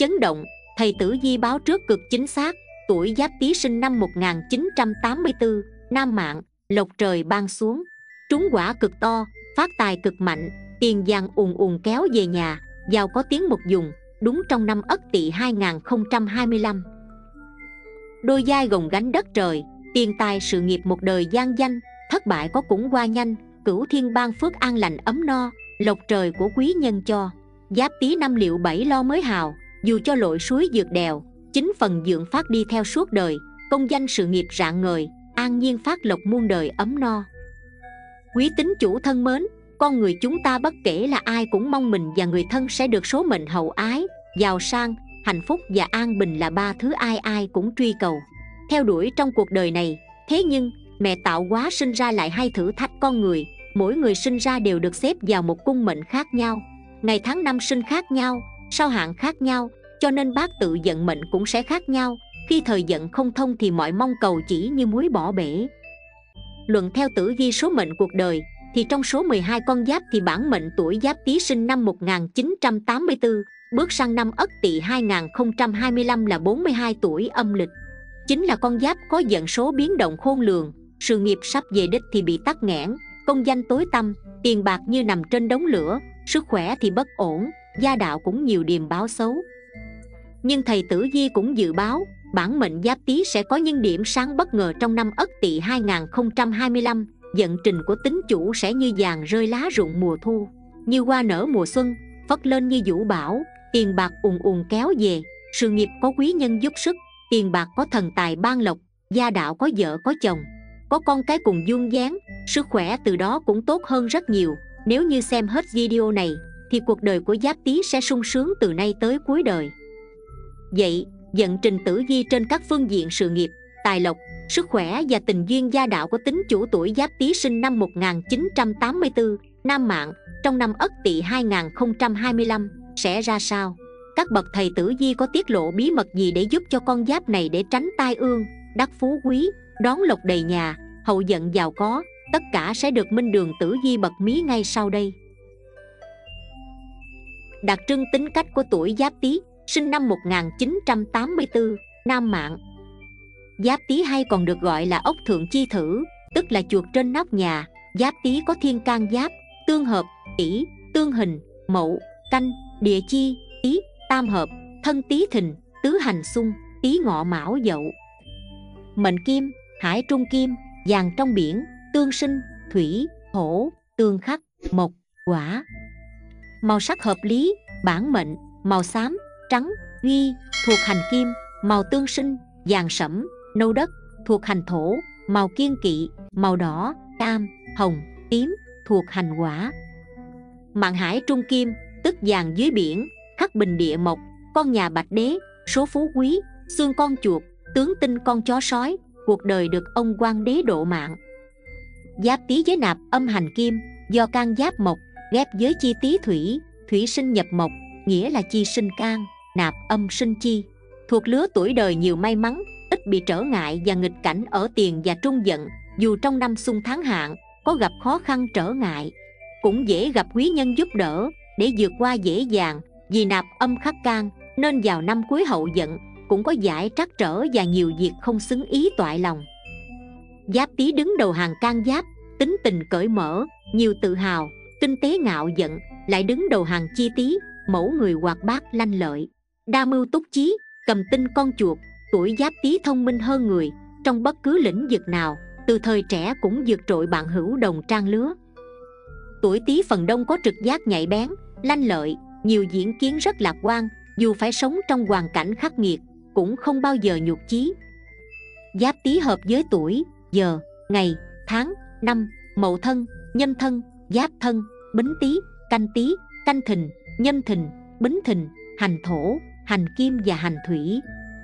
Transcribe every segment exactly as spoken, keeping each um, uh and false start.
chấn động. Thầy Tử Vi báo trước cực chính xác. Tuổi Giáp Tý sinh năm một nghìn chín trăm tám mươi tư, nam mạng, lộc trời ban xuống, trúng quả cực to, phát tài cực mạnh, tiền vàng ùn ùn kéo về nhà, giàu có tiếng một vùng, đúng trong năm Ất Tỵ hai nghìn không trăm hai mươi lăm. Đôi vai gồng gánh đất trời, tiền tài sự nghiệp một đời gian danh, thất bại có cũng qua nhanh, cửu thiên ban phước an lành ấm no, lộc trời của quý nhân cho. Giáp Tý năm liệu bảy lo mới hào, dù cho lội suối vượt đèo, chính phần dưỡng phát đi theo suốt đời, công danh sự nghiệp rạng ngời, an nhiên phát lộc muôn đời ấm no. Quý tín chủ thân mến, con người chúng ta bất kể là ai cũng mong mình và người thân sẽ được số mệnh hậu ái, giàu sang, hạnh phúc và an bình là ba thứ ai ai cũng truy cầu, theo đuổi trong cuộc đời này. Thế nhưng, mẹ tạo hóa sinh ra lại hay thử thách con người, mỗi người sinh ra đều được xếp vào một cung mệnh khác nhau, ngày tháng năm sinh khác nhau, sao hạn khác nhau, cho nên bát tự vận mệnh cũng sẽ khác nhau. Khi thời vận không thông thì mọi mong cầu chỉ như muối bỏ bể. Luận theo tử vi số mệnh cuộc đời thì trong số mười hai con giáp thì bản mệnh tuổi Giáp Tý sinh năm một nghìn chín trăm tám mươi tư, bước sang năm Ất Tỵ hai nghìn không trăm hai mươi lăm là bốn mươi hai tuổi âm lịch. Chính là con giáp có vận số biến động khôn lường, sự nghiệp sắp về đích thì bị tắc nghẽn, công danh tối tăm, tiền bạc như nằm trên đống lửa, sức khỏe thì bất ổn, gia đạo cũng nhiều điềm báo xấu. Nhưng thầy Tử Vi cũng dự báo bản mệnh Giáp Tý sẽ có những điểm sáng bất ngờ trong năm Ất Tỵ hai nghìn không trăm hai mươi lăm. Vận trình của tín chủ sẽ như vàng rơi lá rụng mùa thu, như hoa nở mùa xuân, phất lên như vũ bão, tiền bạc ùn ùn kéo về, sự nghiệp có quý nhân giúp sức, tiền bạc có thần tài ban lộc, gia đạo có vợ có chồng, có con cái cùng vuông vén, sức khỏe từ đó cũng tốt hơn rất nhiều. Nếu như xem hết video này thì cuộc đời của Giáp Tý sẽ sung sướng từ nay tới cuối đời. Vậy, vận trình tử vi trên các phương diện sự nghiệp, tài lộc, sức khỏe và tình duyên gia đạo của tín chủ tuổi Giáp Tý sinh năm một nghìn chín trăm tám mươi tư, nam mạng, trong năm Ất Tỵ hai nghìn không trăm hai mươi lăm sẽ ra sao? Các bậc thầy tử vi có tiết lộ bí mật gì để giúp cho con giáp này để tránh tai ương, đắc phú quý, đón lộc đầy nhà, hậu vận giàu có? Tất cả sẽ được Minh Đường tử vi bật mí ngay sau đây. Đặc trưng tính cách của tuổi Giáp Tý sinh năm một nghìn chín trăm tám mươi tư, nam mạng. Giáp Tý hay còn được gọi là ốc thượng chi thử, tức là chuột trên nóc nhà. Giáp Tý có thiên can giáp, tương hợp, Tý, tương hình, Mậu, Canh, địa chi, Tý, tam hợp, thân Tý thìn, tứ hành xung, Tý ngọ mão dậu. Mệnh kim, hải trung kim, vàng trong biển, tương sinh, thủy, thổ, tương khắc, mộc, hỏa. Màu sắc hợp lý, bản mệnh, màu xám, trắng, ghi, thuộc hành kim, màu tương sinh, vàng sẫm, nâu đất, thuộc hành thổ, màu kiên kỵ, màu đỏ, cam, hồng, tím, thuộc hành hỏa. Mạng hải trung kim, tức vàng dưới biển, khắc bình địa mộc, con nhà bạch đế, số phú quý, xương con chuột, tướng tinh con chó sói, cuộc đời được ông quan đế độ mạng. Giáp Tý với nạp âm hành kim, do can giáp mộc, ghép với chi Tý thủy, thủy sinh nhập mộc, nghĩa là chi sinh can, nạp âm sinh chi. Thuộc lứa tuổi đời nhiều may mắn, ít bị trở ngại và nghịch cảnh ở tiền và trung vận. Dù trong năm xung tháng hạn có gặp khó khăn trở ngại, cũng dễ gặp quý nhân giúp đỡ để vượt qua dễ dàng. Vì nạp âm khắc can nên vào năm cuối hậu vận cũng có giải trắc trở và nhiều việc không xứng ý toại lòng. Giáp Tý đứng đầu hàng can giáp, tính tình cởi mở, nhiều tự hào, kinh tế ngạo vận, lại đứng đầu hàng chi Tý, mẫu người hoạt bát lanh lợi, đa mưu túc chí, cầm tinh con chuột. Tuổi Giáp Tý thông minh hơn người trong bất cứ lĩnh vực nào, từ thời trẻ cũng vượt trội bạn hữu đồng trang lứa. Tuổi Tý phần đông có trực giác nhạy bén, lanh lợi, nhiều diễn kiến, rất lạc quan, dù phải sống trong hoàn cảnh khắc nghiệt cũng không bao giờ nhụt chí. Giáp Tý hợp với tuổi, giờ, ngày, tháng, năm, Mậu Thân, Nhâm Thân, Giáp Thân, Bính Tý, Canh Tý, Canh Thìn, Nhâm Thìn, Bính Thìn, hành thổ, hành kim và hành thủy.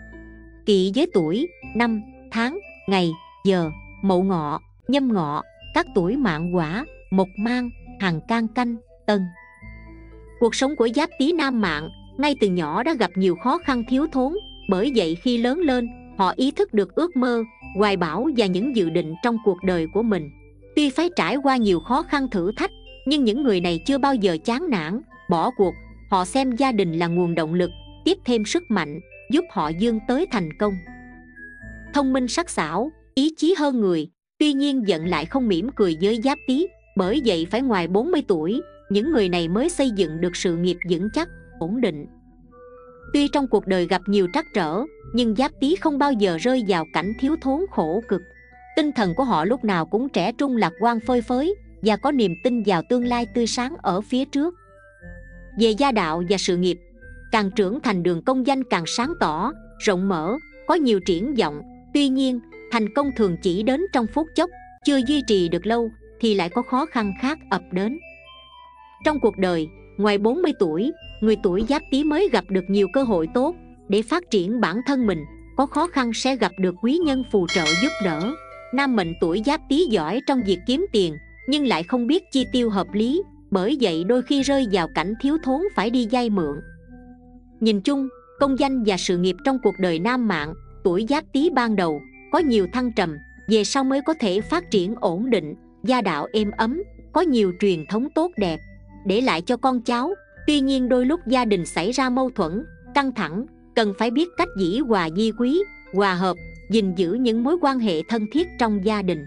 Kỵ với tuổi, năm, tháng, ngày, giờ, Mậu Ngọ, Nhâm Ngọ, các tuổi Mạn Hỏa, Mộc Mang, Hằng Can Canh, Tân. Cuộc sống của Giáp Tý nam mạng ngay từ nhỏ đã gặp nhiều khó khăn thiếu thốn, bởi vậy khi lớn lên họ ý thức được ước mơ, hoài bão và những dự định trong cuộc đời của mình. Tuy phải trải qua nhiều khó khăn thử thách, nhưng những người này chưa bao giờ chán nản, bỏ cuộc. Họ xem gia đình là nguồn động lực, tiếp thêm sức mạnh, giúp họ vươn tới thành công. Thông minh sắc sảo, ý chí hơn người, tuy nhiên giận lại không mỉm cười với Giáp Tý. Bởi vậy phải ngoài bốn mươi tuổi, những người này mới xây dựng được sự nghiệp vững chắc, ổn định. Tuy trong cuộc đời gặp nhiều trắc trở, nhưng Giáp Tý không bao giờ rơi vào cảnh thiếu thốn khổ cực. Tinh thần của họ lúc nào cũng trẻ trung lạc quan phơi phới và có niềm tin vào tương lai tươi sáng ở phía trước. Về gia đạo và sự nghiệp, càng trưởng thành đường công danh càng sáng tỏ, rộng mở, có nhiều triển vọng. Tuy nhiên, thành công thường chỉ đến trong phút chốc, chưa duy trì được lâu thì lại có khó khăn khác ập đến. Trong cuộc đời, ngoài bốn mươi tuổi, người tuổi Giáp Tý mới gặp được nhiều cơ hội tốt để phát triển bản thân mình. Có khó khăn sẽ gặp được quý nhân phù trợ giúp đỡ. Nam mệnh tuổi Giáp Tý giỏi trong việc kiếm tiền, nhưng lại không biết chi tiêu hợp lý, bởi vậy đôi khi rơi vào cảnh thiếu thốn phải đi vay mượn. Nhìn chung, công danh và sự nghiệp trong cuộc đời nam mạng tuổi Giáp Tý ban đầu có nhiều thăng trầm, về sau mới có thể phát triển ổn định, gia đạo êm ấm, có nhiều truyền thống tốt đẹp để lại cho con cháu. Tuy nhiên đôi lúc gia đình xảy ra mâu thuẫn, căng thẳng, cần phải biết cách dĩ hòa vi quý, hòa hợp, gìn giữ những mối quan hệ thân thiết trong gia đình.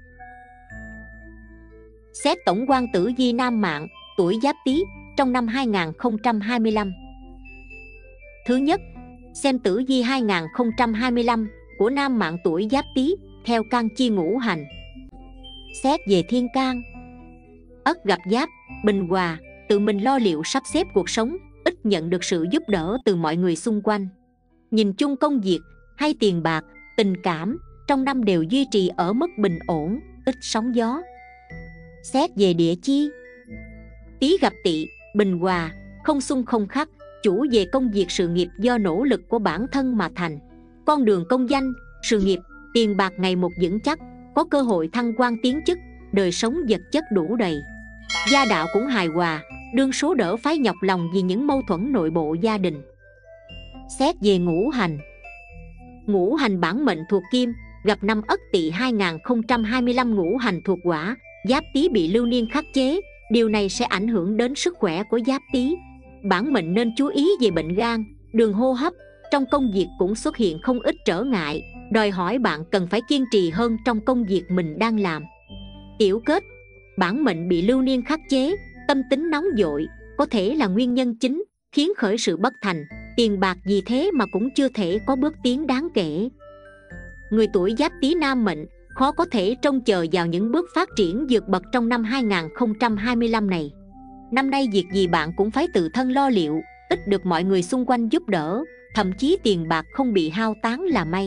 Xét tổng quan tử vi nam mạng tuổi Giáp Tý trong năm hai nghìn không trăm hai mươi lăm. Thứ nhất, xem tử vi hai nghìn không trăm hai mươi lăm của nam mạng tuổi Giáp Tý theo can chi ngũ hành. Xét về thiên can, Ất gặp Giáp, bình hòa, tự mình lo liệu sắp xếp cuộc sống, ít nhận được sự giúp đỡ từ mọi người xung quanh. Nhìn chung công việc hay tiền bạc, tình cảm trong năm đều duy trì ở mức bình ổn, ít sóng gió. Xét về địa chi, Tý gặp Tỵ, bình hòa, không xung không khắc, chủ về công việc sự nghiệp do nỗ lực của bản thân mà thành. Con đường công danh, sự nghiệp, tiền bạc ngày một vững chắc, có cơ hội thăng quan tiến chức, đời sống vật chất đủ đầy. Gia đạo cũng hài hòa, đương số đỡ phải nhọc lòng vì những mâu thuẫn nội bộ gia đình. Xét về ngũ hành, ngũ hành bản mệnh thuộc kim, gặp năm Ất Tỵ hai nghìn không trăm hai mươi lăm ngũ hành thuộc hỏa, Giáp Tý bị lưu niên khắc chế, điều này sẽ ảnh hưởng đến sức khỏe của Giáp Tý. Bản mệnh nên chú ý về bệnh gan, đường hô hấp, trong công việc cũng xuất hiện không ít trở ngại, đòi hỏi bạn cần phải kiên trì hơn trong công việc mình đang làm. Tiểu kết, bản mệnh bị lưu niên khắc chế, tâm tính nóng vội, có thể là nguyên nhân chính khiến khởi sự bất thành, tiền bạc vì thế mà cũng chưa thể có bước tiến đáng kể. Người tuổi Giáp Tý nam mệnh khó có thể trông chờ vào những bước phát triển vượt bậc trong năm hai nghìn không trăm hai mươi lăm này. Năm nay việc gì bạn cũng phải tự thân lo liệu, ít được mọi người xung quanh giúp đỡ, thậm chí tiền bạc không bị hao tán là may.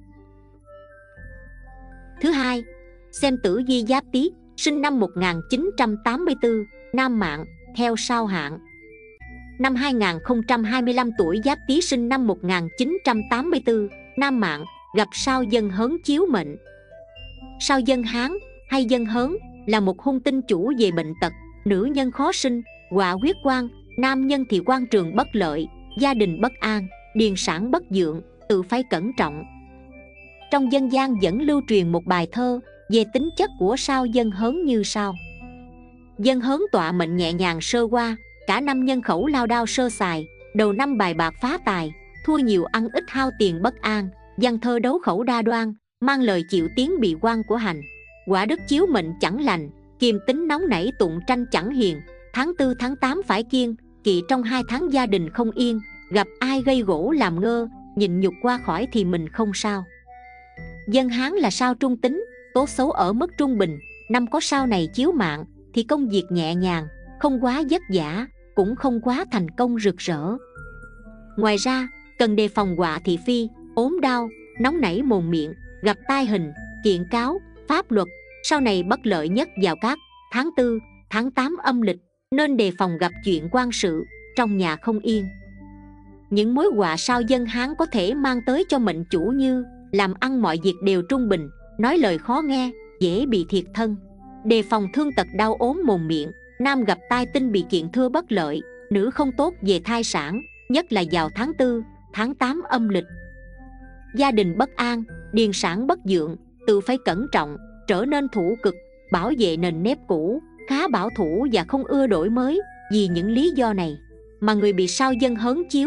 Thứ hai, xem tử vi Giáp Tý sinh năm một nghìn chín trăm tám mươi tư, nam mạng theo sao hạn. Năm hai nghìn không trăm hai mươi lăm tuổi Giáp Tý sinh năm một nghìn chín trăm tám mươi tư, nam mạng gặp sao Dân Hớn chiếu mệnh. Sao Dân Hán hay Dân Hớn là một hung tinh chủ về bệnh tật, nữ nhân khó sinh, họa huyết quan, nam nhân thì quan trường bất lợi, gia đình bất an, điền sản bất vượng, tự phải cẩn trọng. Trong dân gian vẫn lưu truyền một bài thơ về tính chất của sao Dân Hớn như sau: Dân Hớn tọa mệnh nhẹ nhàng sơ qua, cả năm nhân khẩu lao đao sơ xài, đầu năm bài bạc phá tài, thua nhiều ăn ít hao tiền bất an, văn thơ đấu khẩu đa đoan, mang lời chịu tiếng bị quan của hành. Quả đức chiếu mệnh chẳng lành, kiềm tính nóng nảy tụng tranh chẳng hiền, tháng tư tháng tám phải kiêng, kỵ trong hai tháng gia đình không yên, gặp ai gây gỗ làm ngơ, nhịn nhục qua khỏi thì mình không sao. Dân Hán là sao trung tính, tố xấu ở mức trung bình, năm có sao này chiếu mạng thì công việc nhẹ nhàng, không quá vất vả, cũng không quá thành công rực rỡ. Ngoài ra, cần đề phòng họa thị phi, ốm đau, nóng nảy mồm miệng, gặp tai hình, kiện cáo, pháp luật. Sau này bất lợi nhất vào các tháng tư, tháng tám âm lịch, nên đề phòng gặp chuyện quan sự, trong nhà không yên. Những mối họa sao Dân Hán có thể mang tới cho mệnh chủ như làm ăn mọi việc đều trung bình, nói lời khó nghe, dễ bị thiệt thân. Đề phòng thương tật đau ốm mồm miệng, nam gặp tai tinh bị kiện thưa bất lợi, nữ không tốt về thai sản, nhất là vào tháng tư, tháng tám âm lịch. Gia đình bất an, điền sản bất vượng, tự phải cẩn trọng, trở nên thủ cực, bảo vệ nền nếp cũ, khá bảo thủ và không ưa đổi mới. Vì những lý do này mà người bị sao Dân Hớn chiếu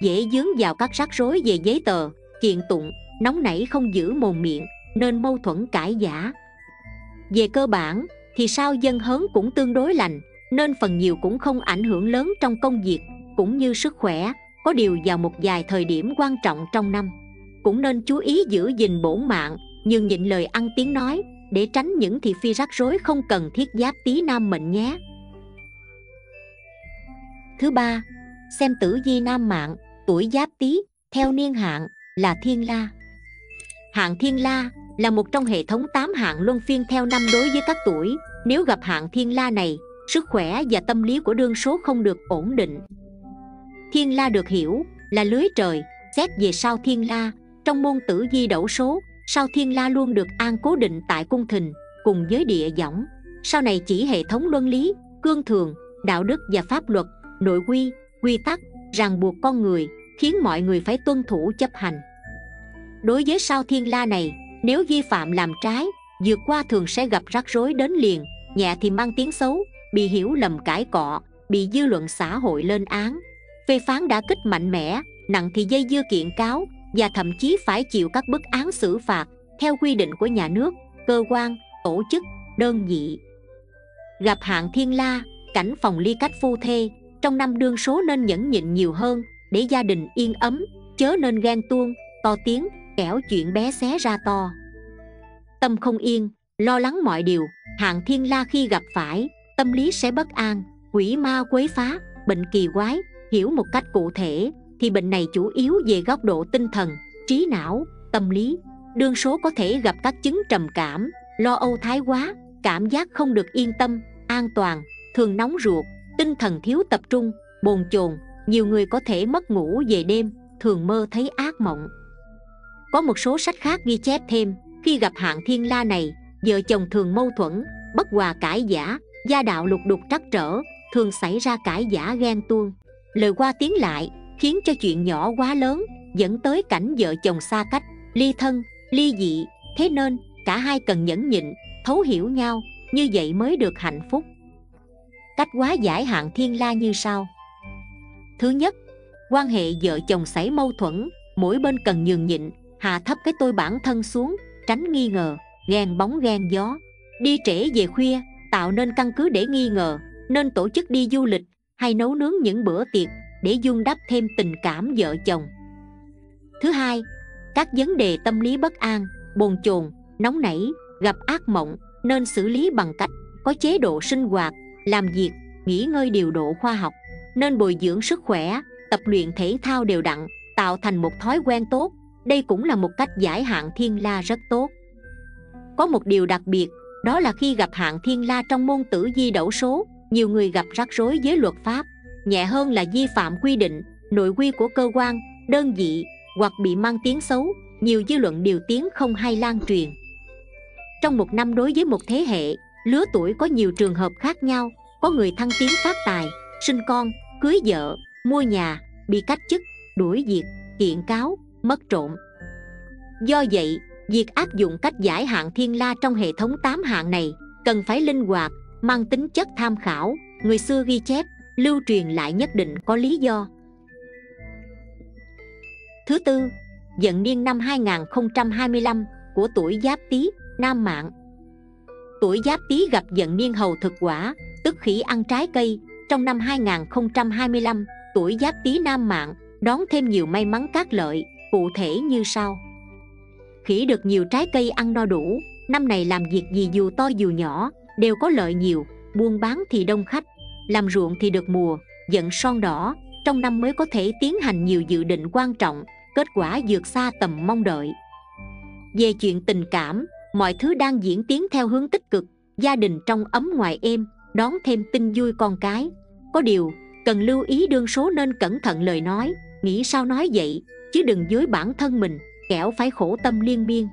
dễ dướng vào các rắc rối về giấy tờ, kiện tụng, nóng nảy không giữ mồm miệng, nên mâu thuẫn cãi vã. Về cơ bản thì sao dân hớn cũng tương đối lành, nên phần nhiều cũng không ảnh hưởng lớn trong công việc cũng như sức khỏe. Có điều vào một vài thời điểm quan trọng trong năm, cũng nên chú ý giữ gìn bổn mạng, nhường nhịn lời ăn tiếng nói, để tránh những thị phi rắc rối không cần thiết. Giáp Tý nam mệnh nhé. Thứ ba, xem tử vi nam mạng. Tuổi Giáp Tý theo niên hạn là Thiên La. Hạn Thiên La là một trong hệ thống tám hạn luân phiên theo năm đối với các tuổi. Nếu gặp hạn Thiên La này, sức khỏe và tâm lý của đương số không được ổn định. Thiên La được hiểu là lưới trời. Xét về sao Thiên La, trong môn tử vi đẩu số, sao Thiên La luôn được an cố định tại cung Thìn cùng với địa võng. Sau này chỉ hệ thống luân lý, cương thường, đạo đức và pháp luật, nội quy, quy tắc, ràng buộc con người, khiến mọi người phải tuân thủ chấp hành. Đối với sao Thiên La này, nếu vi phạm làm trái, vượt qua thường sẽ gặp rắc rối đến liền, nhẹ thì mang tiếng xấu, bị hiểu lầm cãi cọ, bị dư luận xã hội lên án, phê phán đả kích mạnh mẽ, nặng thì dây dưa kiện cáo, và thậm chí phải chịu các bức án xử phạt theo quy định của nhà nước, cơ quan, tổ chức, đơn vị. Gặp hạn Thiên La, cảnh phòng ly cách phu thê, trong năm đương số nên nhẫn nhịn nhiều hơn để gia đình yên ấm, chớ nên ghen tuông, to tiếng, kẻo chuyện bé xé ra to. Tâm không yên, lo lắng mọi điều. Hạn Thiên La khi gặp phải, tâm lý sẽ bất an, quỷ ma quấy phá, bệnh kỳ quái. Hiểu một cách cụ thể thì bệnh này chủ yếu về góc độ tinh thần, trí não, tâm lý. Đương số có thể gặp các chứng trầm cảm, lo âu thái quá, cảm giác không được yên tâm, an toàn, thường nóng ruột, tinh thần thiếu tập trung, bồn chồn. Nhiều người có thể mất ngủ về đêm, thường mơ thấy ác mộng. Có một số sách khác ghi chép thêm, khi gặp hạn Thiên La này, vợ chồng thường mâu thuẫn, bất hòa cãi vã, gia đạo lục đục trắc trở, thường xảy ra cãi vã ghen tuông, lời qua tiếng lại, khiến cho chuyện nhỏ quá lớn, dẫn tới cảnh vợ chồng xa cách, ly thân, ly dị. Thế nên cả hai cần nhẫn nhịn, thấu hiểu nhau, như vậy mới được hạnh phúc. Cách hóa giải hạn Thiên La như sau. Thứ nhất, quan hệ vợ chồng xảy mâu thuẫn, mỗi bên cần nhường nhịn, hạ thấp cái tôi bản thân xuống, tránh nghi ngờ, ghen bóng ghen gió. Đi trễ về khuya tạo nên căn cứ để nghi ngờ, nên tổ chức đi du lịch hay nấu nướng những bữa tiệc để vun đắp thêm tình cảm vợ chồng. Thứ hai, các vấn đề tâm lý bất an, bồn chồn, nóng nảy, gặp ác mộng nên xử lý bằng cách có chế độ sinh hoạt, làm việc, nghỉ ngơi điều độ khoa học. Nên bồi dưỡng sức khỏe, tập luyện thể thao đều đặn, tạo thành một thói quen tốt. Đây cũng là một cách giải hạn Thiên La rất tốt. Có một điều đặc biệt, đó là khi gặp hạn Thiên La trong môn tử vi đẩu số, nhiều người gặp rắc rối với luật pháp, nhẹ hơn là vi phạm quy định, nội quy của cơ quan, đơn vị, hoặc bị mang tiếng xấu, nhiều dư luận điều tiếng không hay lan truyền. Trong một năm đối với một thế hệ, lứa tuổi có nhiều trường hợp khác nhau, có người thăng tiến phát tài, sinh con, cưới vợ, mua nhà, bị cách chức, đuổi việc, kiện cáo, mất trộm. Do vậy, việc áp dụng cách giải hạn Thiên La trong hệ thống tám hạn này cần phải linh hoạt, mang tính chất tham khảo, người xưa ghi chép, lưu truyền lại nhất định có lý do. Thứ tư, vận niên năm hai nghìn không trăm hai mươi lăm của tuổi Giáp Tý, nam mạng. Tuổi Giáp Tý gặp vận niên hầu thực quả, tức khỉ ăn trái cây. Trong năm hai nghìn không trăm hai mươi lăm, tuổi Giáp Tý nam mạng đón thêm nhiều may mắn cát lợi, cụ thể như sau. Khỉ được nhiều trái cây ăn no đủ, năm này làm việc gì dù to dù nhỏ đều có lợi nhiều, buôn bán thì đông khách, làm ruộng thì được mùa, vận son đỏ. Trong năm mới có thể tiến hành nhiều dự định quan trọng, kết quả vượt xa tầm mong đợi. Về chuyện tình cảm, mọi thứ đang diễn tiến theo hướng tích cực, gia đình trong ấm ngoài êm, đón thêm tin vui con cái. Có điều cần lưu ý đương số nên cẩn thận lời nói, nghĩ sao nói vậy, chứ đừng dối bản thân mình, kẻo phải khổ tâm liên miên.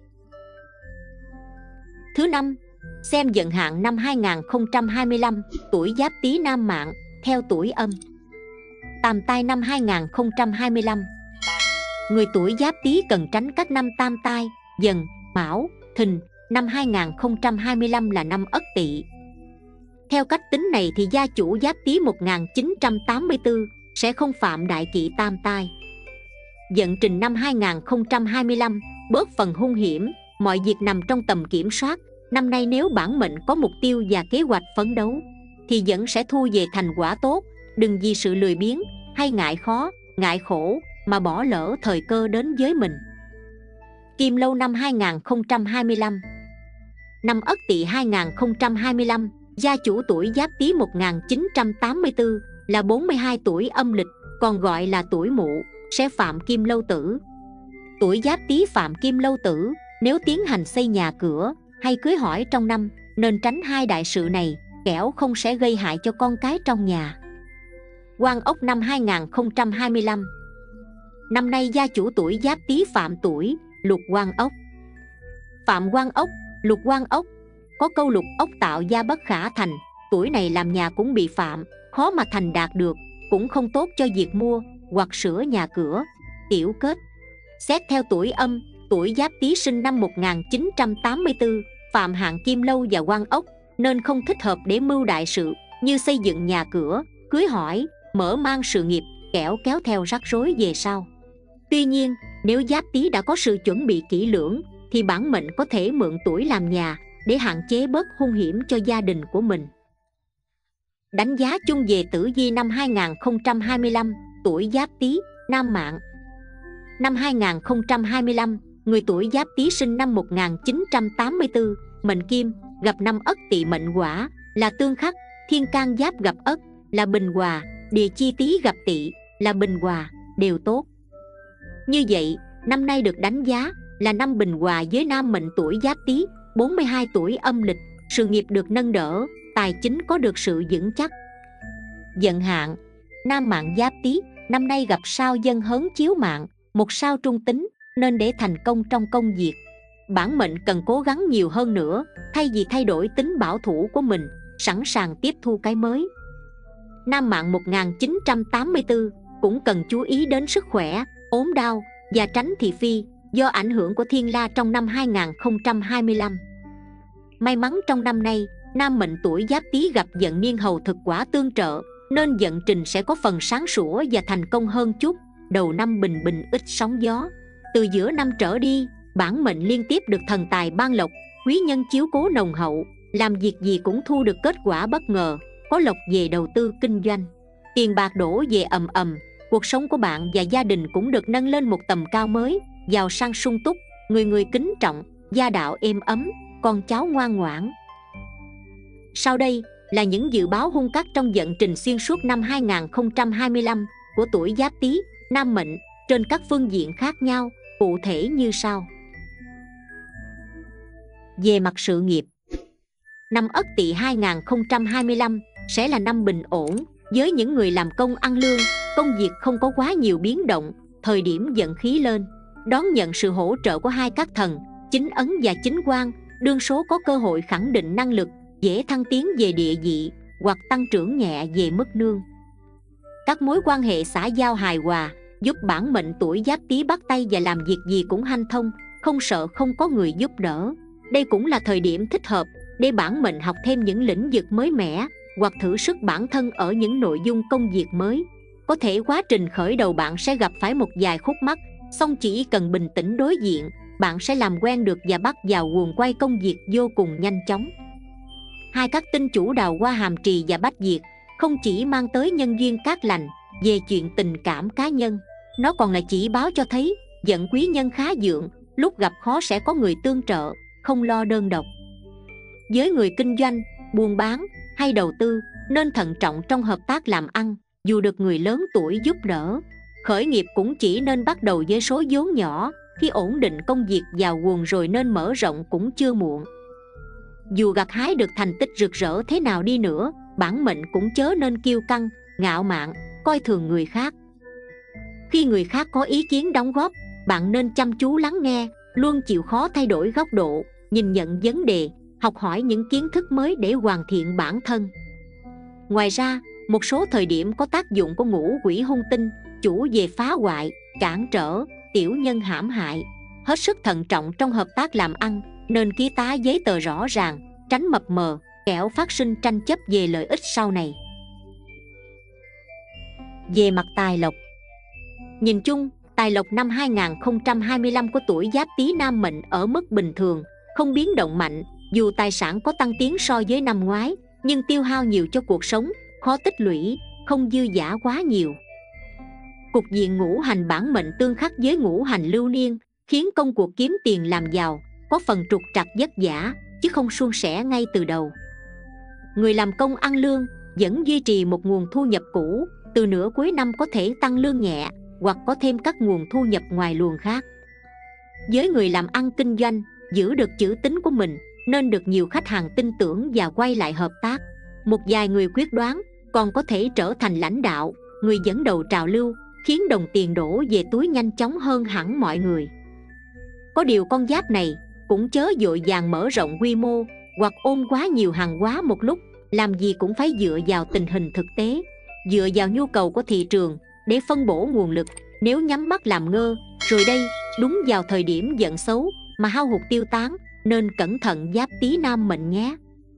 Thứ năm, xem vận hạn năm hai nghìn không trăm hai mươi lăm, tuổi Giáp Tý nam mạng theo tuổi âm. Tam tai năm hai nghìn không trăm hai mươi lăm. Người tuổi Giáp Tý cần tránh các năm tam tai, Dần, Mão, Thìn. Năm hai nghìn không trăm hai mươi lăm là năm Ất Tỵ. Theo cách tính này thì gia chủ Giáp Tý một nghìn chín trăm tám mươi tư sẽ không phạm đại kỵ tam tai. Vận trình năm hai không hai lăm bớt phần hung hiểm, mọi việc nằm trong tầm kiểm soát. Năm nay nếu bản mệnh có mục tiêu và kế hoạch phấn đấu thì vẫn sẽ thu về thành quả tốt. Đừng vì sự lười biếng hay ngại khó, ngại khổ mà bỏ lỡ thời cơ đến với mình. Kim Lâu năm hai không hai lăm. Năm Ất Tỵ hai không hai lăm, gia chủ tuổi Giáp Tý một nghìn chín trăm tám mươi tư là bốn mươi hai tuổi âm lịch, còn gọi là tuổi Mụ, sẽ phạm Kim Lâu tử. Tuổi Giáp Tý phạm Kim Lâu tử nếu tiến hành xây nhà cửa hay cưới hỏi trong năm, nên tránh hai đại sự này, kẻo không sẽ gây hại cho con cái trong nhà. Quan Ốc năm hai không hai lăm. Năm nay gia chủ tuổi Giáp Tý phạm tuổi Lục Quan Ốc. Phạm Quan Ốc, Lục Quan Ốc, có câu lục ốc tạo gia bất khả thành. Tuổi này làm nhà cũng bị phạm, khó mà thành đạt được, cũng không tốt cho việc mua hoặc sửa nhà cửa. Tiểu kết: xét theo tuổi âm, tuổi Giáp Tý sinh năm một nghìn chín trăm tám mươi tư, phạm hạng Kim Lâu và Quan Ốc, nên không thích hợp để mưu đại sự như xây dựng nhà cửa, cưới hỏi, mở mang sự nghiệp, kẻo kéo theo rắc rối về sau. Tuy nhiên, nếu Giáp Tý đã có sự chuẩn bị kỹ lưỡng thì bản mệnh có thể mượn tuổi làm nhà để hạn chế bớt hung hiểm cho gia đình của mình. Đánh giá chung về tử vi năm hai không hai lăm, tuổi Giáp Tý, nam mạng. Năm hai không hai lăm, người tuổi Giáp Tý sinh năm một nghìn chín trăm tám mươi tư, mệnh Kim, gặp năm Ất Tỵ mệnh Hỏa là tương khắc, thiên can Giáp gặp Ất là bình hòa, địa chi Tý gặp Tỵ là bình hòa, đều tốt. Như vậy, năm nay được đánh giá là năm bình hòa với nam mệnh tuổi Giáp Tý, bốn mươi hai tuổi âm lịch, sự nghiệp được nâng đỡ, tài chính có được sự vững chắc. Vận hạn: nam mạng Giáp Tý năm nay gặp sao Dân Hớn chiếu mạng, một sao trung tính, nên để thành công trong công việc, bản mệnh cần cố gắng nhiều hơn nữa, thay vì thay đổi tính bảo thủ của mình, sẵn sàng tiếp thu cái mới. Nam mạng một nghìn chín trăm tám mươi tư cũng cần chú ý đến sức khỏe, ốm đau và tránh thị phi do ảnh hưởng của thiên la trong năm hai không hai lăm. May mắn trong năm nay, nam mệnh tuổi Giáp Tý gặp vận niên hầu thực quả tương trợ, nên vận trình sẽ có phần sáng sủa và thành công hơn chút. Đầu năm bình bình ít sóng gió. Từ giữa năm trở đi, bản mệnh liên tiếp được thần tài ban lộc, quý nhân chiếu cố nồng hậu, làm việc gì cũng thu được kết quả bất ngờ, có lộc về đầu tư kinh doanh, tiền bạc đổ về ầm ầm. Cuộc sống của bạn và gia đình cũng được nâng lên một tầm cao mới, giàu sang sung túc, người người kính trọng, gia đạo êm ấm, con cháu ngoan ngoãn. Sau đây là những dự báo hung cát trong vận trình xuyên suốt năm hai không hai lăm của tuổi Giáp Tý, nam mệnh, trên các phương diện khác nhau, cụ thể như sau. Về mặt sự nghiệp, năm Ất Tỵ hai không hai lăm sẽ là năm bình ổn với những người làm công ăn lương, công việc không có quá nhiều biến động, thời điểm vận khí lên, đón nhận sự hỗ trợ của hai các thần, chính ấn và chính quan, đương số có cơ hội khẳng định năng lực, dễ thăng tiến về địa vị hoặc tăng trưởng nhẹ về mức lương. Các mối quan hệ xã giao hài hòa giúp bản mệnh tuổi Giáp Tý bắt tay và làm việc gì cũng hanh thông, không sợ không có người giúp đỡ. Đây cũng là thời điểm thích hợp để bản mệnh học thêm những lĩnh vực mới mẻ hoặc thử sức bản thân ở những nội dung công việc mới. Có thể quá trình khởi đầu bạn sẽ gặp phải một vài khúc mắc, song chỉ cần bình tĩnh đối diện, bạn sẽ làm quen được và bắt vào guồng quay công việc vô cùng nhanh chóng. Hai các tinh chủ đào hoa hàm trì và bách diệt không chỉ mang tới nhân duyên cát lành về chuyện tình cảm cá nhân, nó còn là chỉ báo cho thấy vận quý nhân khá vượng, lúc gặp khó sẽ có người tương trợ, không lo đơn độc. Với người kinh doanh, buôn bán hay đầu tư nên thận trọng trong hợp tác làm ăn, dù được người lớn tuổi giúp đỡ. Khởi nghiệp cũng chỉ nên bắt đầu với số vốn nhỏ, khi ổn định công việc vào guồng rồi nên mở rộng cũng chưa muộn. Dù gặt hái được thành tích rực rỡ thế nào đi nữa, bản mệnh cũng chớ nên kiêu căng, ngạo mạn, coi thường người khác. Khi người khác có ý kiến đóng góp, bạn nên chăm chú lắng nghe, luôn chịu khó thay đổi góc độ, nhìn nhận vấn đề, học hỏi những kiến thức mới để hoàn thiện bản thân. Ngoài ra, một số thời điểm có tác dụng của ngũ quỷ hung tinh, chủ về phá hoại, cản trở, tiểu nhân hãm hại. Hết sức thận trọng trong hợp tác làm ăn, nên ký tá giấy tờ rõ ràng, tránh mập mờ, kẻo phát sinh tranh chấp về lợi ích sau này. Về mặt tài lộc, nhìn chung, tài lộc năm hai không hai lăm của tuổi Giáp Tý nam mệnh ở mức bình thường, không biến động mạnh. Dù tài sản có tăng tiến so với năm ngoái, nhưng tiêu hao nhiều cho cuộc sống, khó tích lũy, không dư dả quá nhiều. Cục diện ngũ hành bản mệnh tương khắc với ngũ hành lưu niên, khiến công cuộc kiếm tiền làm giàu có phần trục trặc vất vả, chứ không suôn sẻ ngay từ đầu. Người làm công ăn lương vẫn duy trì một nguồn thu nhập cũ, từ nửa cuối năm có thể tăng lương nhẹ hoặc có thêm các nguồn thu nhập ngoài luồng khác. Với người làm ăn kinh doanh, giữ được chữ tín của mình nên được nhiều khách hàng tin tưởng và quay lại hợp tác. Một vài người quyết đoán còn có thể trở thành lãnh đạo, người dẫn đầu trào lưu, khiến đồng tiền đổ về túi nhanh chóng hơn hẳn mọi người. Có điều con giáp này cũng chớ vội vàng mở rộng quy mô hoặc ôm quá nhiều hàng hóa một lúc, làm gì cũng phải dựa vào tình hình thực tế, dựa vào nhu cầu của thị trường để phân bổ nguồn lực. Nếu nhắm mắt làm ngơ, rồi đây đúng vào thời điểm giận xấu mà hao hụt tiêu tán, nên cẩn thận Giáp Tý nam mệnh nhé.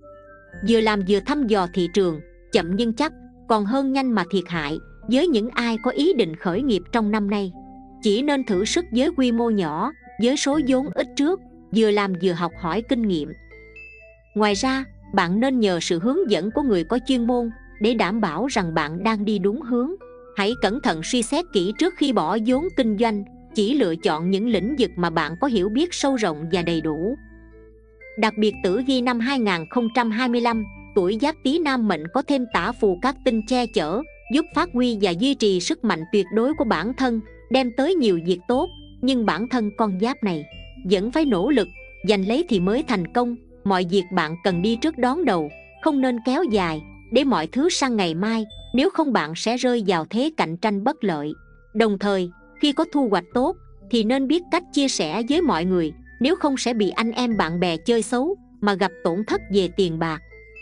Vừa làm vừa thăm dò thị trường, chậm nhưng chắc, còn hơn nhanh mà thiệt hại. Với những ai có ý định khởi nghiệp trong năm nay, chỉ nên thử sức với quy mô nhỏ, với số vốn ít trước, vừa làm vừa học hỏi kinh nghiệm. Ngoài ra, bạn nên nhờ sự hướng dẫn của người có chuyên môn để đảm bảo rằng bạn đang đi đúng hướng. Hãy cẩn thận suy xét kỹ trước khi bỏ vốn kinh doanh, chỉ lựa chọn những lĩnh vực mà bạn có hiểu biết sâu rộng và đầy đủ. Đặc biệt tử vi năm hai không hai lăm, tuổi Giáp Tý nam mệnh có thêm tả phù các tinh che chở, giúp phát huy và duy trì sức mạnh tuyệt đối của bản thân, đem tới nhiều việc tốt. Nhưng bản thân con giáp này vẫn phải nỗ lực, giành lấy thì mới thành công. Mọi việc bạn cần đi trước đón đầu, không nên kéo dài để mọi thứ sang ngày mai, nếu không bạn sẽ rơi vào thế cạnh tranh bất lợi. Đồng thời, khi có thu hoạch tốt thì nên biết cách chia sẻ với mọi người, nếu không sẽ bị anh em bạn bè chơi xấu mà gặp tổn thất về tiền bạc.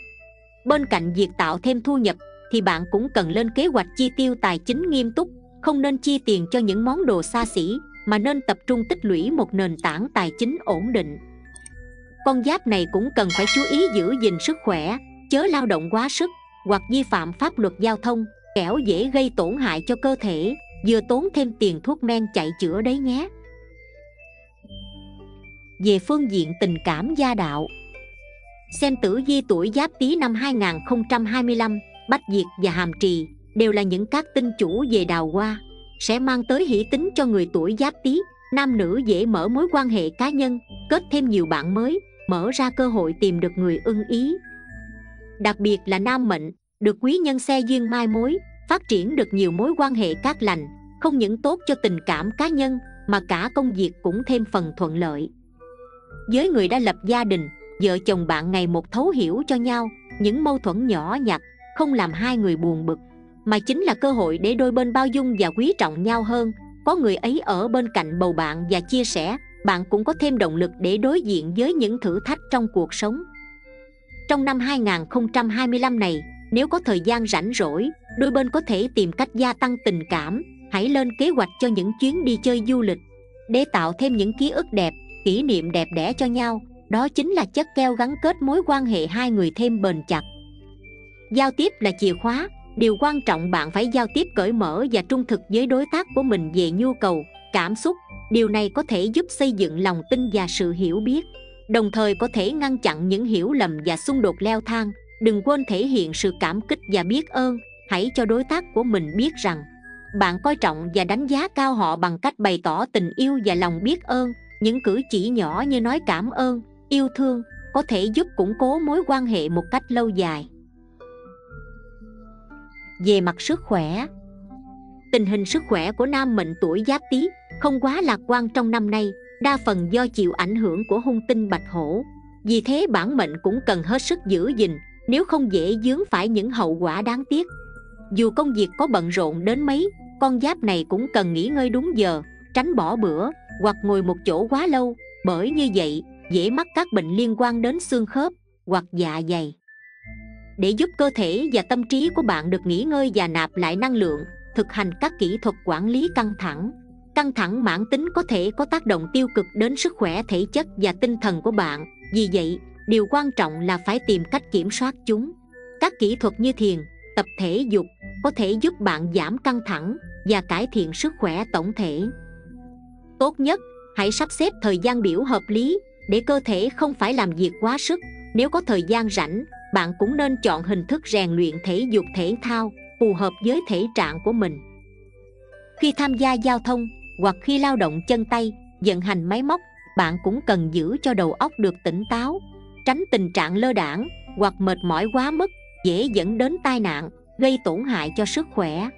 Bên cạnh việc tạo thêm thu nhập thì bạn cũng cần lên kế hoạch chi tiêu tài chính nghiêm túc, không nên chi tiền cho những món đồ xa xỉ, mà nên tập trung tích lũy một nền tảng tài chính ổn định. Con giáp này cũng cần phải chú ý giữ gìn sức khỏe, chớ lao động quá sức hoặc vi phạm pháp luật giao thông, kẻo dễ gây tổn hại cho cơ thể, vừa tốn thêm tiền thuốc men chạy chữa đấy nhé. Về phương diện tình cảm gia đạo, xem tử vi tuổi Giáp Tý năm hai không hai lăm, Bách Diệt và Hàm Trì đều là những các tinh chủ về đào hoa, sẽ mang tới hỷ tính cho người tuổi Giáp Tý. Nam nữ dễ mở mối quan hệ cá nhân, kết thêm nhiều bạn mới, mở ra cơ hội tìm được người ưng ý. Đặc biệt là nam mệnh, được quý nhân xe duyên mai mối, phát triển được nhiều mối quan hệ cát lành, không những tốt cho tình cảm cá nhân mà cả công việc cũng thêm phần thuận lợi. Với người đã lập gia đình, vợ chồng bạn ngày một thấu hiểu cho nhau, những mâu thuẫn nhỏ nhặt không làm hai người buồn bực, mà chính là cơ hội để đôi bên bao dung và quý trọng nhau hơn. Có người ấy ở bên cạnh bầu bạn và chia sẻ, bạn cũng có thêm động lực để đối diện với những thử thách trong cuộc sống. Trong năm hai không hai lăm này, nếu có thời gian rảnh rỗi, đôi bên có thể tìm cách gia tăng tình cảm. Hãy lên kế hoạch cho những chuyến đi chơi du lịch để tạo thêm những ký ức đẹp, kỷ niệm đẹp đẽ cho nhau. Đó chính là chất keo gắn kết mối quan hệ hai người thêm bền chặt. Giao tiếp là chìa khóa. Điều quan trọng bạn phải giao tiếp cởi mở và trung thực với đối tác của mình về nhu cầu, cảm xúc. Điều này có thể giúp xây dựng lòng tin và sự hiểu biết, đồng thời có thể ngăn chặn những hiểu lầm và xung đột leo thang. Đừng quên thể hiện sự cảm kích và biết ơn. Hãy cho đối tác của mình biết rằng bạn coi trọng và đánh giá cao họ bằng cách bày tỏ tình yêu và lòng biết ơn. Những cử chỉ nhỏ như nói cảm ơn, yêu thương có thể giúp củng cố mối quan hệ một cách lâu dài. Về mặt sức khỏe, tình hình sức khỏe của nam mệnh tuổi Giáp Tý không quá lạc quan trong năm nay, đa phần do chịu ảnh hưởng của hung tinh Bạch Hổ. Vì thế bản mệnh cũng cần hết sức giữ gìn, nếu không dễ vướng phải những hậu quả đáng tiếc. Dù công việc có bận rộn đến mấy, con giáp này cũng cần nghỉ ngơi đúng giờ, tránh bỏ bữa hoặc ngồi một chỗ quá lâu, bởi như vậy dễ mắc các bệnh liên quan đến xương khớp hoặc dạ dày. Để giúp cơ thể và tâm trí của bạn được nghỉ ngơi và nạp lại năng lượng, thực hành các kỹ thuật quản lý căng thẳng. Căng thẳng mãn tính có thể có tác động tiêu cực đến sức khỏe thể chất và tinh thần của bạn. Vì vậy, điều quan trọng là phải tìm cách kiểm soát chúng. Các kỹ thuật như thiền, tập thể dục, có thể giúp bạn giảm căng thẳng và cải thiện sức khỏe tổng thể. Tốt nhất, hãy sắp xếp thời gian biểu hợp lý để cơ thể không phải làm việc quá sức. Nếu có thời gian rảnh, bạn cũng nên chọn hình thức rèn luyện thể dục thể thao phù hợp với thể trạng của mình. Khi tham gia giao thông hoặc khi lao động chân tay, vận hành máy móc, bạn cũng cần giữ cho đầu óc được tỉnh táo, tránh tình trạng lơ đãng hoặc mệt mỏi quá mức, dễ dẫn đến tai nạn, gây tổn hại cho sức khỏe.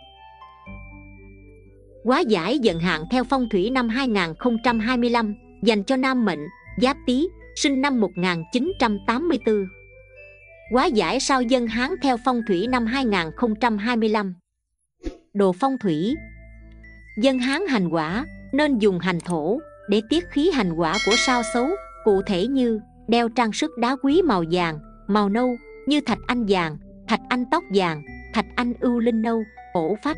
Hóa giải vận hạn theo phong thủy năm hai không hai lăm dành cho nam mệnh Giáp Tý, sinh năm một nghìn chín trăm tám mươi tư. Hóa giải sao Dân Hán theo phong thủy năm hai không hai lăm. Đồ phong thủy. Dân Hán hành quả nên dùng hành thổ để tiết khí hành quả của sao xấu, cụ thể như đeo trang sức đá quý màu vàng, màu nâu như thạch anh vàng, thạch anh tóc vàng, thạch anh ưu linh nâu, ổ phách.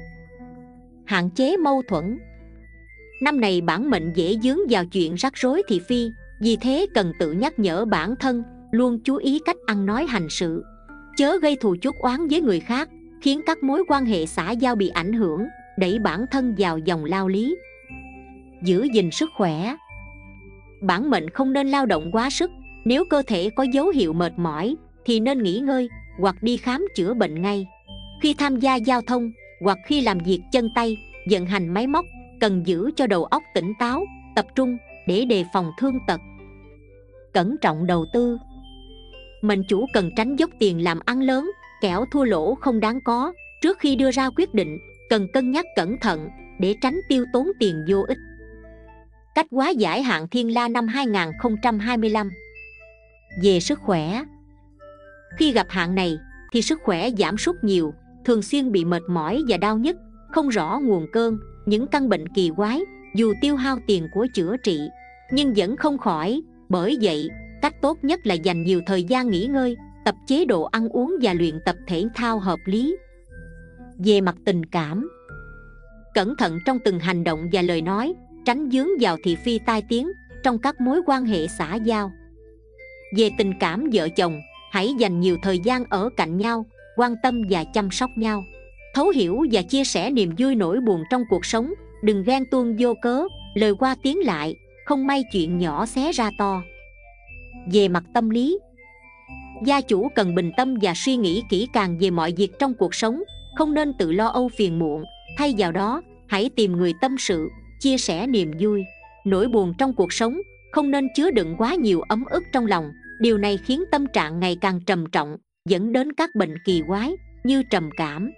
Hạn chế mâu thuẫn. Năm này bản mệnh dễ vướng vào chuyện rắc rối thị phi, vì thế cần tự nhắc nhở bản thân luôn chú ý cách ăn nói hành sự, chớ gây thù chuốc oán với người khác, khiến các mối quan hệ xã giao bị ảnh hưởng, đẩy bản thân vào vòng lao lý. Giữ gìn sức khỏe. Bản mệnh không nên lao động quá sức. Nếu cơ thể có dấu hiệu mệt mỏi thì nên nghỉ ngơi hoặc đi khám chữa bệnh ngay. Khi tham gia giao thông hoặc khi làm việc chân tay, vận hành máy móc, cần giữ cho đầu óc tỉnh táo, tập trung để đề phòng thương tật. Cẩn trọng đầu tư. Mệnh chủ cần tránh dốc tiền làm ăn lớn, kẻo thua lỗ không đáng có. Trước khi đưa ra quyết định, cần cân nhắc cẩn thận để tránh tiêu tốn tiền vô ích. Cách hóa giải hạn thiên la năm hai không hai lăm. Về sức khỏe. Khi gặp hạn này thì sức khỏe giảm sút nhiều, thường xuyên bị mệt mỏi và đau nhức, không rõ nguồn cơn, những căn bệnh kỳ quái, dù tiêu hao tiền của chữa trị nhưng vẫn không khỏi. Bởi vậy, cách tốt nhất là dành nhiều thời gian nghỉ ngơi, tập chế độ ăn uống và luyện tập thể thao hợp lý. Về mặt tình cảm. Cẩn thận trong từng hành động và lời nói, tránh vướng vào thị phi tai tiếng trong các mối quan hệ xã giao. Về tình cảm vợ chồng, hãy dành nhiều thời gian ở cạnh nhau, quan tâm và chăm sóc nhau, thấu hiểu và chia sẻ niềm vui nỗi buồn trong cuộc sống. Đừng ghen tuông vô cớ, lời qua tiếng lại, không may chuyện nhỏ xé ra to. Về mặt tâm lý. Gia chủ cần bình tâm và suy nghĩ kỹ càng về mọi việc trong cuộc sống, không nên tự lo âu phiền muộn. Thay vào đó, hãy tìm người tâm sự, chia sẻ niềm vui, nỗi buồn trong cuộc sống. Không nên chứa đựng quá nhiều ấm ức trong lòng. Điều này khiến tâm trạng ngày càng trầm trọng, dẫn đến các bệnh kỳ quái như trầm cảm.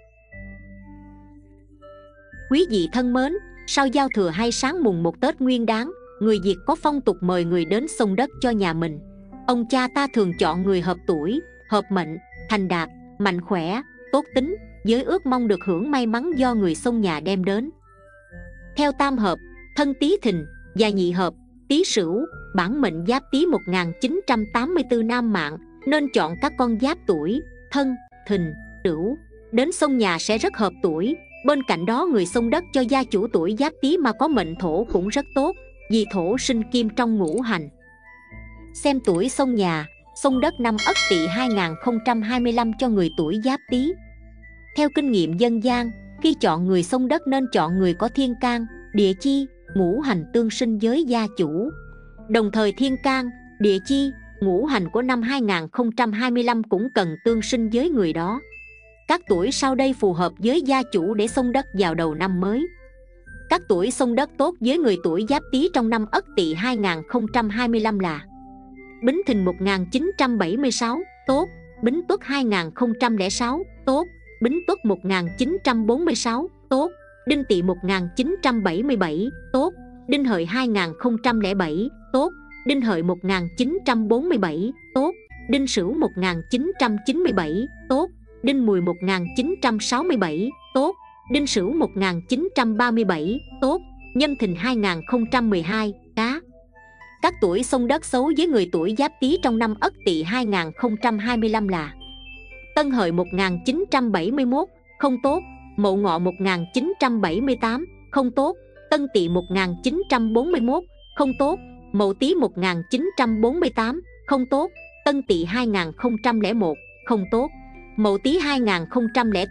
Quý vị thân mến, sau giao thừa hay sáng mùng một Tết Nguyên Đán, người Việt có phong tục mời người đến xông đất cho nhà mình. Ông cha ta thường chọn người hợp tuổi, hợp mệnh, thành đạt, mạnh khỏe, tốt tính, với ước mong được hưởng may mắn do người xông nhà đem đến. Theo tam hợp, thân Tý Thìn và nhị hợp, Tý Sửu, bản mệnh Giáp Tý một nghìn chín trăm tám mươi tư nam mạng nên chọn các con giáp tuổi Thân, Thìn, Sửu đến xông nhà sẽ rất hợp tuổi. Bên cạnh đó, người xông đất cho gia chủ tuổi Giáp Tý mà có mệnh thổ cũng rất tốt, vì thổ sinh kim trong ngũ hành. Xem tuổi xông nhà, xông đất năm Ất Tỵ hai không hai lăm cho người tuổi Giáp Tý. Theo kinh nghiệm dân gian, khi chọn người xông đất nên chọn người có thiên can, địa chi, ngũ hành tương sinh với gia chủ. Đồng thời thiên can, địa chi, ngũ hành của năm hai không hai lăm cũng cần tương sinh với người đó. Các tuổi sau đây phù hợp với gia chủ để xông đất vào đầu năm mới. Các tuổi xông đất tốt với người tuổi Giáp Tý trong năm Ất Tỵ hai không hai lăm là Bính Thìn một nghìn chín trăm bảy mươi sáu, tốt. Bính Tuất hai không không sáu, tốt. Bính Tuất một nghìn chín trăm bốn mươi sáu, tốt. Đinh Tỵ một nghìn chín trăm bảy mươi bảy, tốt. Đinh Hợi hai không không bảy, tốt. Đinh Hợi một nghìn chín trăm bốn mươi bảy, tốt. Đinh Sửu một nghìn chín trăm chín mươi bảy, tốt. Đinh Mùi một nghìn chín trăm sáu mươi bảy, tốt. Đinh Sửu một nghìn chín trăm ba mươi bảy, tốt. Nhâm Thìn hai không một hai, cá. Các tuổi xông đất xấu với người tuổi Giáp Tý trong năm Ất Tỵ hai không hai lăm là Tân Hợi một nghìn chín trăm bảy mươi mốt, không tốt. Mậu Ngọ một nghìn chín trăm bảy mươi tám, không tốt. Tân Tỵ một nghìn chín trăm bốn mươi mốt, không tốt. Mậu Tý một nghìn chín trăm bốn mươi tám, không tốt. Tân Tỵ hai không không một, không tốt. Mậu Tý hai không không tám,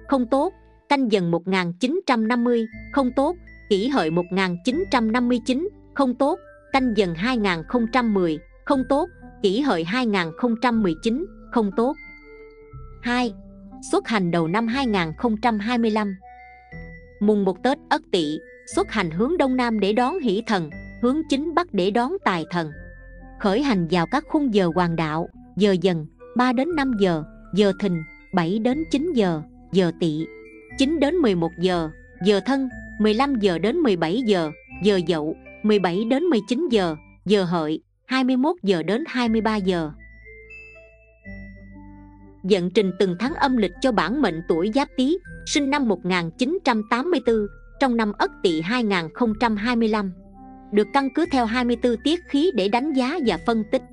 không tốt. Canh Dần một nghìn chín trăm năm mươi, không tốt. Kỷ Hợi một nghìn chín trăm năm mươi chín, không tốt. Canh Dần hai nghìn không trăm mười, không tốt. Kỷ Hợi hai nghìn không trăm mười chín, không tốt. Hai. Xuất hành đầu năm hai nghìn không trăm hai mươi lăm. Mùng một Tết Ất Tỵ, xuất hành hướng Đông Nam để đón Hỷ Thần, hướng Chính Bắc để đón Tài Thần. Khởi hành vào các khung giờ hoàng đạo: giờ Dần ba đến năm giờ, giờ Thìn bảy đến chín giờ, giờ Tỵ chín đến mười một giờ, giờ Thân mười lăm giờ đến mười bảy giờ, giờ Dậu mười bảy đến mười chín giờ, giờ Hợi hai mươi mốt giờ đến hai mươi ba giờ. Vận trình từng tháng âm lịch cho bản mệnh tuổi Giáp Tý, sinh năm một nghìn chín trăm tám mươi tư, trong năm Ất Tỵ hai nghìn không trăm hai mươi lăm, được căn cứ theo hai mươi tư tiết khí để đánh giá và phân tích.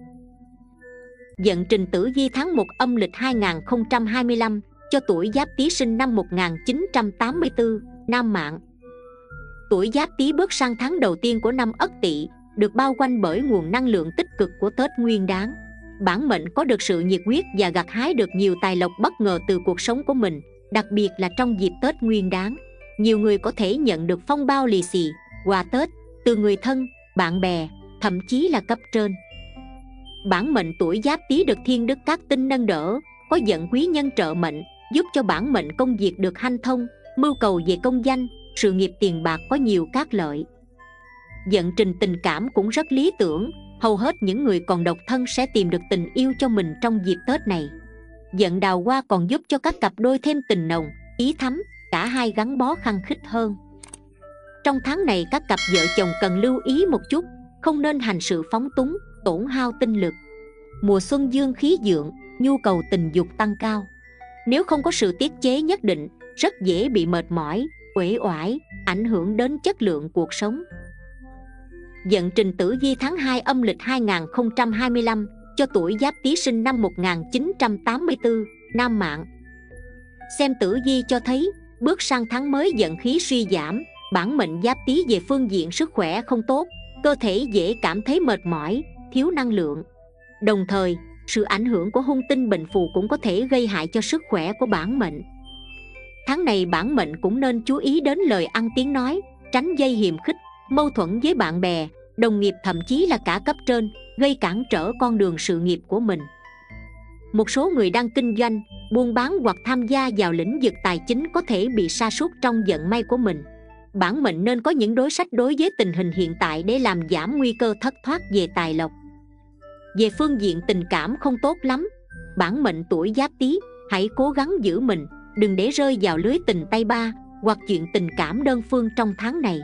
Vận trình tử vi tháng một âm lịch hai nghìn không trăm hai mươi lăm cho tuổi Giáp Tý sinh năm một nghìn chín trăm tám mươi tư, nam mạng. Tuổi Giáp Tý bước sang tháng đầu tiên của năm Ất Tỵ, được bao quanh bởi nguồn năng lượng tích cực của Tết Nguyên Đán. Bản mệnh có được sự nhiệt huyết và gặt hái được nhiều tài lộc bất ngờ từ cuộc sống của mình, đặc biệt là trong dịp Tết Nguyên Đán. Nhiều người có thể nhận được phong bao lì xì, quà Tết từ người thân, bạn bè, thậm chí là cấp trên. Bản mệnh tuổi Giáp Tý được thiên đức các tinh nâng đỡ, có vận quý nhân trợ mệnh, giúp cho bản mệnh công việc được hanh thông, mưu cầu về công danh, sự nghiệp tiền bạc có nhiều cát lợi. Vận trình tình cảm cũng rất lý tưởng, hầu hết những người còn độc thân sẽ tìm được tình yêu cho mình trong dịp Tết này. Vận đào hoa còn giúp cho các cặp đôi thêm tình nồng, ý thắm, cả hai gắn bó khăng khít hơn. Trong tháng này các cặp vợ chồng cần lưu ý một chút, không nên hành sự phóng túng, tổn hao tinh lực. Mùa xuân dương khí vượng, nhu cầu tình dục tăng cao. Nếu không có sự tiết chế nhất định, rất dễ bị mệt mỏi, uể oải, ảnh hưởng đến chất lượng cuộc sống. Vận trình tử vi tháng hai âm lịch hai nghìn không trăm hai mươi lăm cho tuổi Giáp Tý sinh năm một nghìn chín trăm tám mươi tư, nam mạng. Xem tử vi cho thấy, bước sang tháng mới vận khí suy giảm, bản mệnh Giáp Tý về phương diện sức khỏe không tốt, cơ thể dễ cảm thấy mệt mỏi, thiếu năng lượng. Đồng thời, sự ảnh hưởng của hung tinh bệnh phù cũng có thể gây hại cho sức khỏe của bản mệnh. Tháng này bản mệnh cũng nên chú ý đến lời ăn tiếng nói, tránh gây hiềm khích, mâu thuẫn với bạn bè, đồng nghiệp thậm chí là cả cấp trên, gây cản trở con đường sự nghiệp của mình. Một số người đang kinh doanh, buôn bán hoặc tham gia vào lĩnh vực tài chính có thể bị sa sút trong vận may của mình. Bản mệnh nên có những đối sách đối với tình hình hiện tại để làm giảm nguy cơ thất thoát về tài lộc. Về phương diện tình cảm không tốt lắm, bản mệnh tuổi Giáp Tý hãy cố gắng giữ mình, đừng để rơi vào lưới tình tay ba hoặc chuyện tình cảm đơn phương trong tháng này.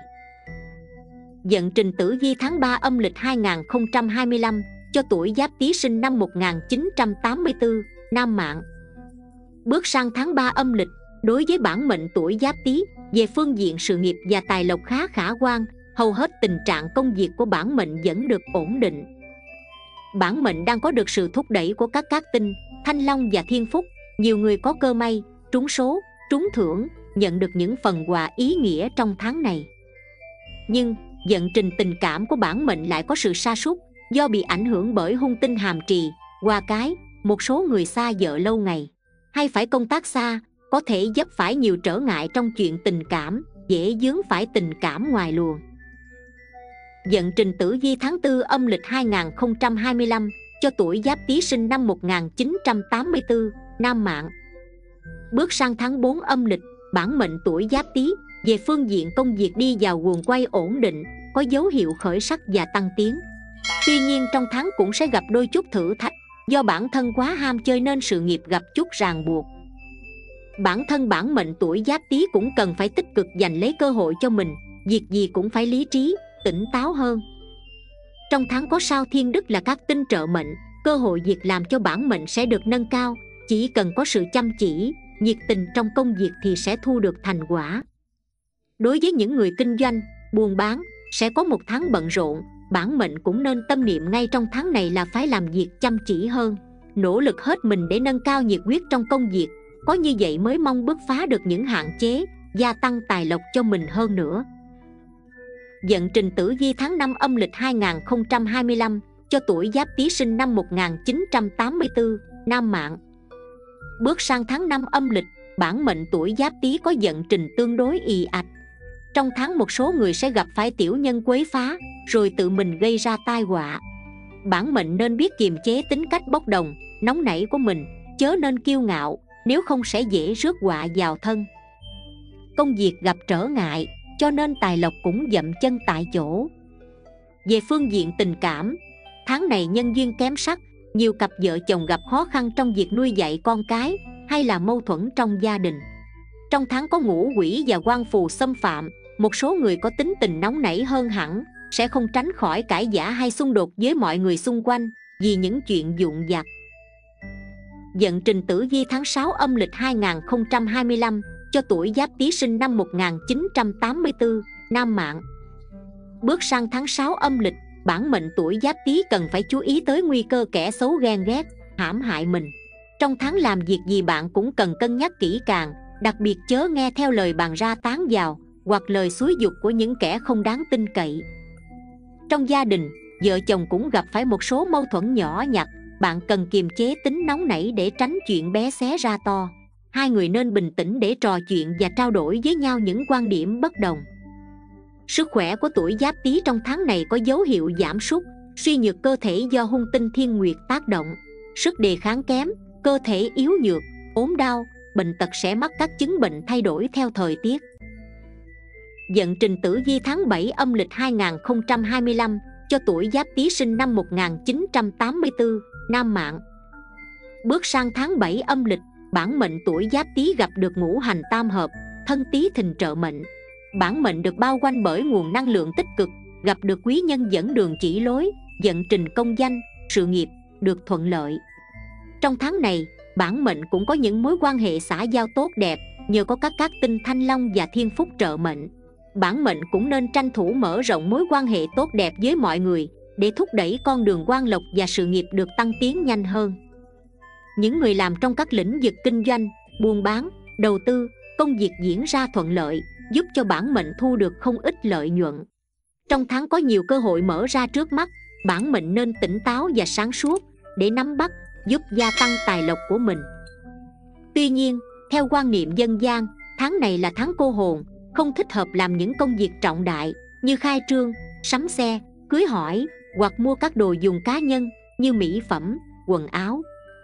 Vận trình tử vi tháng ba âm lịch hai nghìn không trăm hai mươi lăm cho tuổi Giáp Tý sinh năm một nghìn chín trăm tám mươi tư, nam mạng. Bước sang tháng ba âm lịch, đối với bản mệnh tuổi Giáp Tý, về phương diện sự nghiệp và tài lộc khá khả quan, hầu hết tình trạng công việc của bản mệnh vẫn được ổn định. Bản mệnh đang có được sự thúc đẩy của các cát tinh, Thanh Long và Thiên Phúc. Nhiều người có cơ may, trúng số, trúng thưởng, nhận được những phần quà ý nghĩa trong tháng này. Nhưng vận trình tình cảm của bản mệnh lại có sự sa sút do bị ảnh hưởng bởi hung tinh hàm trì, hoa cái. Một số người xa vợ lâu ngày hay phải công tác xa, có thể vấp phải nhiều trở ngại trong chuyện tình cảm, dễ vướng phải tình cảm ngoài luồng. Vận trình tử vi tháng tư âm lịch hai nghìn không trăm hai mươi lăm cho tuổi Giáp Tý sinh năm một nghìn chín trăm tám mươi tư, nam mạng. Bước sang tháng bốn âm lịch, bản mệnh tuổi Giáp Tý về phương diện công việc đi vào guồng quay ổn định, có dấu hiệu khởi sắc và tăng tiến. Tuy nhiên trong tháng cũng sẽ gặp đôi chút thử thách, do bản thân quá ham chơi nên sự nghiệp gặp chút ràng buộc. Bản thân bản mệnh tuổi Giáp Tý cũng cần phải tích cực giành lấy cơ hội cho mình, việc gì cũng phải lý trí, tỉnh táo hơn. Trong tháng có sao thiên đức là các tinh trợ mệnh, cơ hội việc làm cho bản mệnh sẽ được nâng cao. Chỉ cần có sự chăm chỉ, nhiệt tình trong công việc thì sẽ thu được thành quả. Đối với những người kinh doanh, buôn bán, sẽ có một tháng bận rộn. Bản mệnh cũng nên tâm niệm ngay trong tháng này là phải làm việc chăm chỉ hơn, nỗ lực hết mình để nâng cao nhiệt huyết trong công việc. Có như vậy mới mong bứt phá được những hạn chế, gia tăng tài lộc cho mình hơn nữa. Vận trình tử vi tháng năm âm lịch hai nghìn không trăm hai mươi lăm cho tuổi Giáp Tý sinh năm một nghìn chín trăm tám mươi tư, nam mạng. Bước sang tháng năm âm lịch, bản mệnh tuổi Giáp Tý có vận trình tương đối ì ạch. Trong tháng một số người sẽ gặp phải tiểu nhân quấy phá, rồi tự mình gây ra tai họa. Bản mệnh nên biết kiềm chế tính cách bốc đồng, nóng nảy của mình, chớ nên kiêu ngạo, nếu không sẽ dễ rước họa vào thân. Công việc gặp trở ngại, cho nên tài lộc cũng dậm chân tại chỗ. Về phương diện tình cảm, tháng này nhân duyên kém sắc, nhiều cặp vợ chồng gặp khó khăn trong việc nuôi dạy con cái hay là mâu thuẫn trong gia đình. Trong tháng có ngũ quỷ và quan phù xâm phạm, một số người có tính tình nóng nảy hơn hẳn, sẽ không tránh khỏi cãi vã hay xung đột với mọi người xung quanh vì những chuyện vụn vặt. Vận trình tử vi tháng sáu âm lịch hai nghìn không trăm hai mươi lăm cho tuổi Giáp Tý sinh năm một nghìn chín trăm tám mươi tư, nam mạng. Bước sang tháng sáu âm lịch, bản mệnh tuổi Giáp Tý cần phải chú ý tới nguy cơ kẻ xấu ghen ghét, hãm hại mình. Trong tháng làm việc gì bạn cũng cần cân nhắc kỹ càng, đặc biệt chớ nghe theo lời bàn ra tán vào hoặc lời xúi giục của những kẻ không đáng tin cậy. Trong gia đình, vợ chồng cũng gặp phải một số mâu thuẫn nhỏ nhặt, bạn cần kiềm chế tính nóng nảy để tránh chuyện bé xé ra to. Hai người nên bình tĩnh để trò chuyện và trao đổi với nhau những quan điểm bất đồng. Sức khỏe của tuổi Giáp Tý trong tháng này có dấu hiệu giảm sút, suy nhược cơ thể do hung tinh thiên nguyệt tác động, sức đề kháng kém, cơ thể yếu nhược, ốm đau, bệnh tật sẽ mắc các chứng bệnh thay đổi theo thời tiết. Vận trình tử vi tháng bảy âm lịch hai nghìn không trăm hai mươi lăm cho tuổi Giáp Tý sinh năm một nghìn chín trăm tám mươi tư, nam mạng. Bước sang tháng bảy âm lịch, bản mệnh tuổi Giáp Tý gặp được ngũ hành tam hợp, thân Tý Thìn trợ mệnh. Bản mệnh được bao quanh bởi nguồn năng lượng tích cực, gặp được quý nhân dẫn đường chỉ lối, vận trình công danh, sự nghiệp được thuận lợi. Trong tháng này, bản mệnh cũng có những mối quan hệ xã giao tốt đẹp, nhờ có các cát tinh Thanh Long và Thiên Phúc trợ mệnh. Bản mệnh cũng nên tranh thủ mở rộng mối quan hệ tốt đẹp với mọi người để thúc đẩy con đường quan lộc và sự nghiệp được tăng tiến nhanh hơn. Những người làm trong các lĩnh vực kinh doanh, buôn bán, đầu tư, công việc diễn ra thuận lợi, giúp cho bản mệnh thu được không ít lợi nhuận. Trong tháng có nhiều cơ hội mở ra trước mắt, bản mệnh nên tỉnh táo và sáng suốt để nắm bắt, giúp gia tăng tài lộc của mình. Tuy nhiên, theo quan niệm dân gian, tháng này là tháng cô hồn, không thích hợp làm những công việc trọng đại như khai trương, sắm xe, cưới hỏi hoặc mua các đồ dùng cá nhân như mỹ phẩm, quần áo.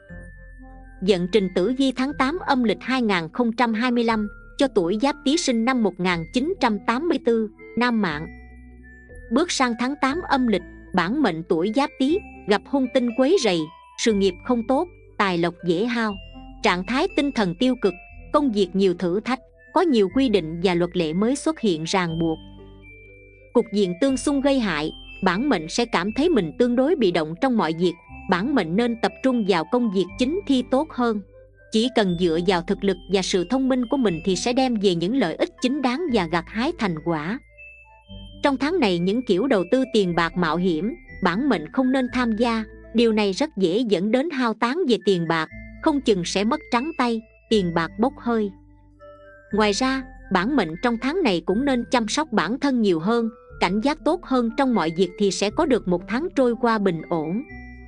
Vận trình tử vi tháng tám âm lịch hai nghìn không trăm hai mươi lăm cho tuổi Giáp Tý sinh năm một nghìn chín trăm tám mươi tư, nam mạng. Bước sang tháng tám âm lịch, bản mệnh tuổi Giáp Tý gặp hung tinh quấy rầy, sự nghiệp không tốt, tài lộc dễ hao, trạng thái tinh thần tiêu cực, công việc nhiều thử thách, có nhiều quy định và luật lệ mới xuất hiện ràng buộc. Cục diện tương xung gây hại, bản mệnh sẽ cảm thấy mình tương đối bị động trong mọi việc, bản mệnh nên tập trung vào công việc chính thi tốt hơn. Chỉ cần dựa vào thực lực và sự thông minh của mình thì sẽ đem về những lợi ích chính đáng và gặt hái thành quả. Trong tháng này những kiểu đầu tư tiền bạc mạo hiểm, bản mệnh không nên tham gia, điều này rất dễ dẫn đến hao tán về tiền bạc, không chừng sẽ mất trắng tay, tiền bạc bốc hơi. Ngoài ra, bản mệnh trong tháng này cũng nên chăm sóc bản thân nhiều hơn, cảnh giác tốt hơn trong mọi việc thì sẽ có được một tháng trôi qua bình ổn.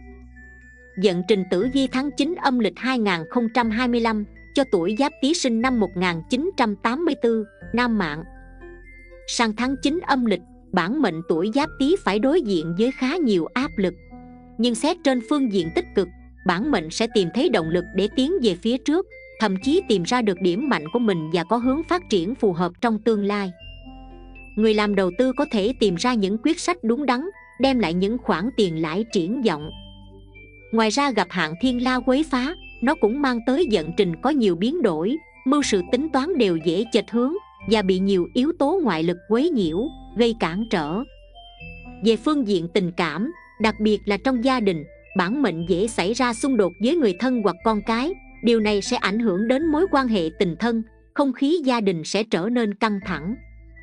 Vận trình tử vi tháng chín âm lịch hai nghìn không trăm hai mươi lăm cho tuổi Giáp Tý sinh năm một nghìn chín trăm tám mươi tư, nam mạng. Sang tháng chín âm lịch, bản mệnh tuổi Giáp Tý phải đối diện với khá nhiều áp lực. Nhưng xét trên phương diện tích cực, bản mệnh sẽ tìm thấy động lực để tiến về phía trước, thậm chí tìm ra được điểm mạnh của mình và có hướng phát triển phù hợp trong tương lai. Người làm đầu tư có thể tìm ra những quyết sách đúng đắn, đem lại những khoản tiền lãi triển vọng. Ngoài ra gặp hạn thiên la quấy phá, nó cũng mang tới vận trình có nhiều biến đổi, mưu sự tính toán đều dễ chệch hướng và bị nhiều yếu tố ngoại lực quấy nhiễu, gây cản trở. Về phương diện tình cảm, đặc biệt là trong gia đình, bản mệnh dễ xảy ra xung đột với người thân hoặc con cái, điều này sẽ ảnh hưởng đến mối quan hệ tình thân, không khí gia đình sẽ trở nên căng thẳng.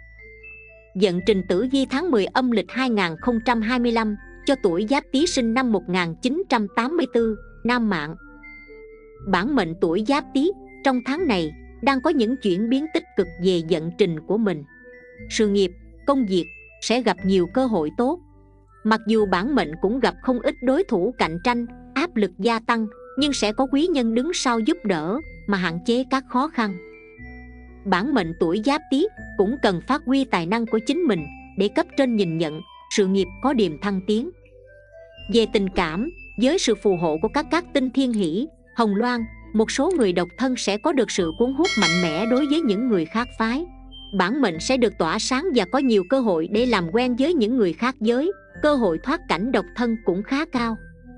Vận trình tử vi tháng mười âm lịch hai nghìn không trăm hai mươi lăm cho tuổi Giáp Tý sinh năm một nghìn chín trăm tám mươi tư, nam mạng. Bản mệnh tuổi Giáp Tý trong tháng này đang có những chuyển biến tích cực về vận trình của mình. Sự nghiệp, công việc sẽ gặp nhiều cơ hội tốt. Mặc dù bản mệnh cũng gặp không ít đối thủ cạnh tranh, áp lực gia tăng, nhưng sẽ có quý nhân đứng sau giúp đỡ mà hạn chế các khó khăn. Bản mệnh tuổi Giáp Tý cũng cần phát huy tài năng của chính mình để cấp trên nhìn nhận, sự nghiệp có điềm thăng tiến. Về tình cảm, với sự phù hộ của các các tinh thiên hỷ, hồng loan, một số người độc thân sẽ có được sự cuốn hút mạnh mẽ đối với những người khác phái. Bản mệnh sẽ được tỏa sáng và có nhiều cơ hội để làm quen với những người khác giới, cơ hội thoát cảnh độc thân cũng khá cao.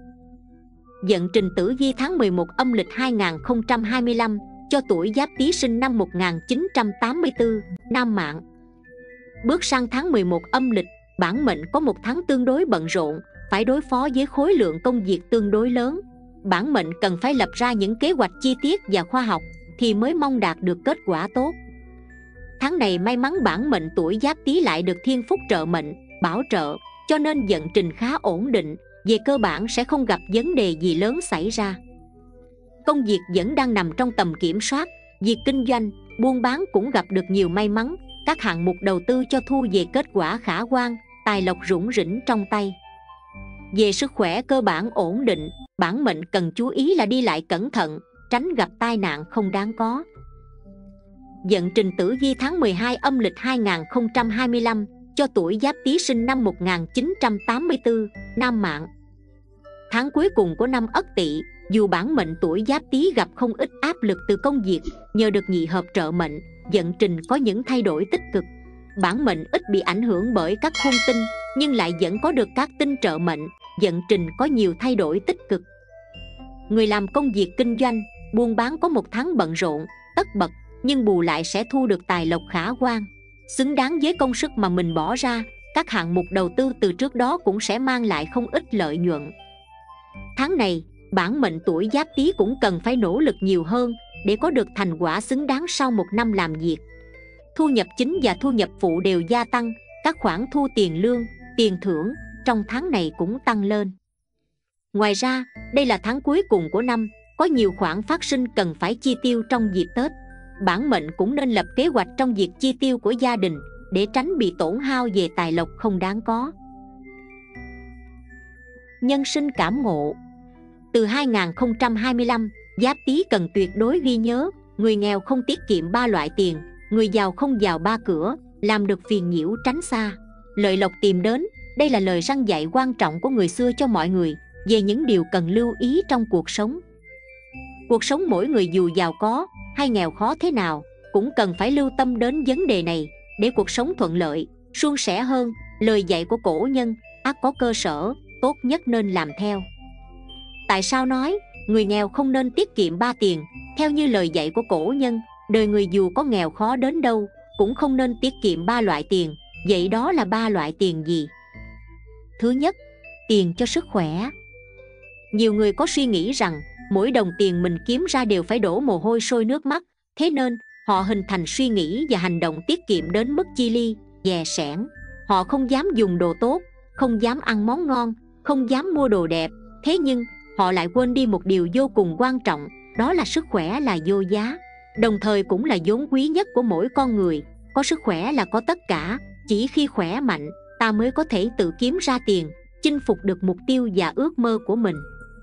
Vận trình tử vi tháng mười một âm lịch hai nghìn không trăm hai mươi lăm cho tuổi Giáp Tý sinh năm một nghìn chín trăm tám mươi tư, nam mạng. Bước sang tháng mười một âm lịch, bản mệnh có một tháng tương đối bận rộn, phải đối phó với khối lượng công việc tương đối lớn. Bản mệnh cần phải lập ra những kế hoạch chi tiết và khoa học thì mới mong đạt được kết quả tốt. Tháng này may mắn bản mệnh tuổi Giáp Tý lại được thiên phúc trợ mệnh, bảo trợ, cho nên vận trình khá ổn định, về cơ bản sẽ không gặp vấn đề gì lớn xảy ra. Công việc vẫn đang nằm trong tầm kiểm soát, việc kinh doanh, buôn bán cũng gặp được nhiều may mắn, các hạng mục đầu tư cho thu về kết quả khả quan, tài lộc rủng rỉnh trong tay. Về sức khỏe cơ bản ổn định, bản mệnh cần chú ý là đi lại cẩn thận, tránh gặp tai nạn không đáng có. Vận trình tử vi tháng mười hai âm lịch hai nghìn không trăm hai mươi lăm cho tuổi Giáp Tý sinh năm một nghìn chín trăm tám mươi tư, nam mạng. Tháng cuối cùng của năm Ất Tỵ, dù bản mệnh tuổi Giáp Tý gặp không ít áp lực từ công việc, nhờ được nhị hợp trợ mệnh, vận trình có những thay đổi tích cực. Bản mệnh ít bị ảnh hưởng bởi các hung tinh, nhưng lại vẫn có được các tinh trợ mệnh, vận trình có nhiều thay đổi tích cực. Người làm công việc kinh doanh, buôn bán có một tháng bận rộn, tất bật, nhưng bù lại sẽ thu được tài lộc khả quan, xứng đáng với công sức mà mình bỏ ra. Các hạng mục đầu tư từ trước đó cũng sẽ mang lại không ít lợi nhuận. Tháng này, bản mệnh tuổi Giáp Tý cũng cần phải nỗ lực nhiều hơn để có được thành quả xứng đáng sau một năm làm việc. Thu nhập chính và thu nhập phụ đều gia tăng, các khoản thu tiền lương, tiền thưởng trong tháng này cũng tăng lên. Ngoài ra, đây là tháng cuối cùng của năm, có nhiều khoản phát sinh cần phải chi tiêu trong dịp Tết. Bản mệnh cũng nên lập kế hoạch trong việc chi tiêu của gia đình để tránh bị tổn hao về tài lộc không đáng có. Nhân sinh cảm ngộ. Từ hai nghìn không trăm hai mươi lăm, Giáp Tý cần tuyệt đối ghi nhớ, người nghèo không tiết kiệm ba loại tiền, người giàu không vào ba cửa, làm được phiền nhiễu tránh xa, lợi lộc tìm đến. Đây là lời răn dạy quan trọng của người xưa cho mọi người về những điều cần lưu ý trong cuộc sống. Cuộc sống mỗi người dù giàu có hay nghèo khó thế nào cũng cần phải lưu tâm đến vấn đề này để cuộc sống thuận lợi, suôn sẻ hơn. Lời dạy của cổ nhân ắt có cơ sở, tốt nhất nên làm theo. Tại sao nói người nghèo không nên tiết kiệm ba tiền? Theo như lời dạy của cổ nhân, đời người dù có nghèo khó đến đâu cũng không nên tiết kiệm ba loại tiền. Vậy đó là ba loại tiền gì? Thứ nhất, tiền cho sức khỏe. Nhiều người có suy nghĩ rằng mỗi đồng tiền mình kiếm ra đều phải đổ mồ hôi sôi nước mắt, thế nên họ hình thành suy nghĩ và hành động tiết kiệm đến mức chi ly, dè sẻn. Họ không dám dùng đồ tốt, không dám ăn món ngon, không dám mua đồ đẹp. Thế nhưng họ lại quên đi một điều vô cùng quan trọng, đó là sức khỏe là vô giá, đồng thời cũng là vốn quý nhất của mỗi con người. Có sức khỏe là có tất cả, chỉ khi khỏe mạnh ta mới có thể tự kiếm ra tiền, chinh phục được mục tiêu và ước mơ của mình.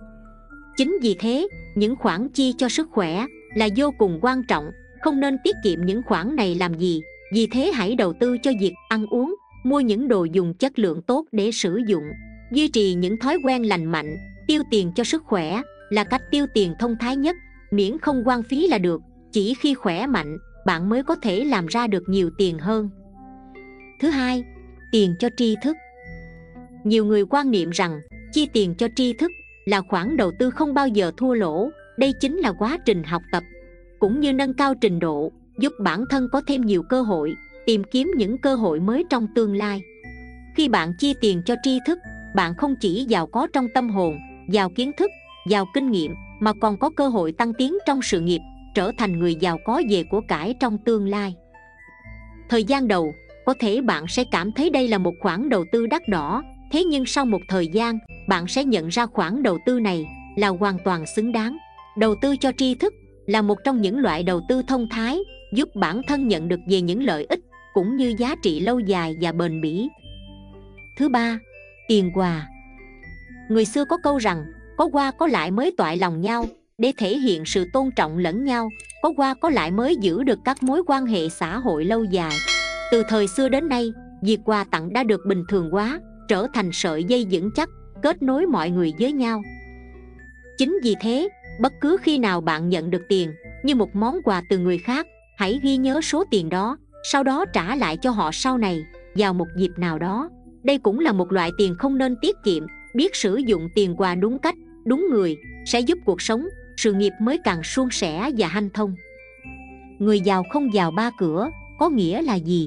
Chính vì thế, những khoản chi cho sức khỏe là vô cùng quan trọng, không nên tiết kiệm những khoản này làm gì. Vì thế hãy đầu tư cho việc ăn uống, mua những đồ dùng chất lượng tốt để sử dụng, duy trì những thói quen lành mạnh. Tiêu tiền cho sức khỏe là cách tiêu tiền thông thái nhất, miễn không hoang phí là được. Chỉ khi khỏe mạnh, bạn mới có thể làm ra được nhiều tiền hơn. Thứ hai, tiền cho tri thức. Nhiều người quan niệm rằng chi tiền cho tri thức là khoản đầu tư không bao giờ thua lỗ. Đây chính là quá trình học tập cũng như nâng cao trình độ, giúp bản thân có thêm nhiều cơ hội, tìm kiếm những cơ hội mới trong tương lai. Khi bạn chi tiền cho tri thức, bạn không chỉ giàu có trong tâm hồn, giàu kiến thức, giàu kinh nghiệm, mà còn có cơ hội tăng tiến trong sự nghiệp, trở thành người giàu có về của cải trong tương lai. Thời gian đầu, có thể bạn sẽ cảm thấy đây là một khoản đầu tư đắt đỏ, thế nhưng sau một thời gian, bạn sẽ nhận ra khoản đầu tư này là hoàn toàn xứng đáng. Đầu tư cho tri thức là một trong những loại đầu tư thông thái, giúp bản thân nhận được về những lợi ích cũng như giá trị lâu dài và bền bỉ. Thứ ba, tiền quà. Người xưa có câu rằng, có qua có lại mới toại lòng nhau, để thể hiện sự tôn trọng lẫn nhau. Có qua có lại mới giữ được các mối quan hệ xã hội lâu dài. Từ thời xưa đến nay, việc quà tặng đã được bình thường hóa, trở thành sợi dây vững chắc, kết nối mọi người với nhau. Chính vì thế, bất cứ khi nào bạn nhận được tiền như một món quà từ người khác, hãy ghi nhớ số tiền đó, sau đó trả lại cho họ sau này, vào một dịp nào đó. Đây cũng là một loại tiền không nên tiết kiệm. Biết sử dụng tiền quà đúng cách, đúng người sẽ giúp cuộc sống, sự nghiệp mới càng suôn sẻ và hanh thông. Người giàu không vào ba cửa có nghĩa là gì?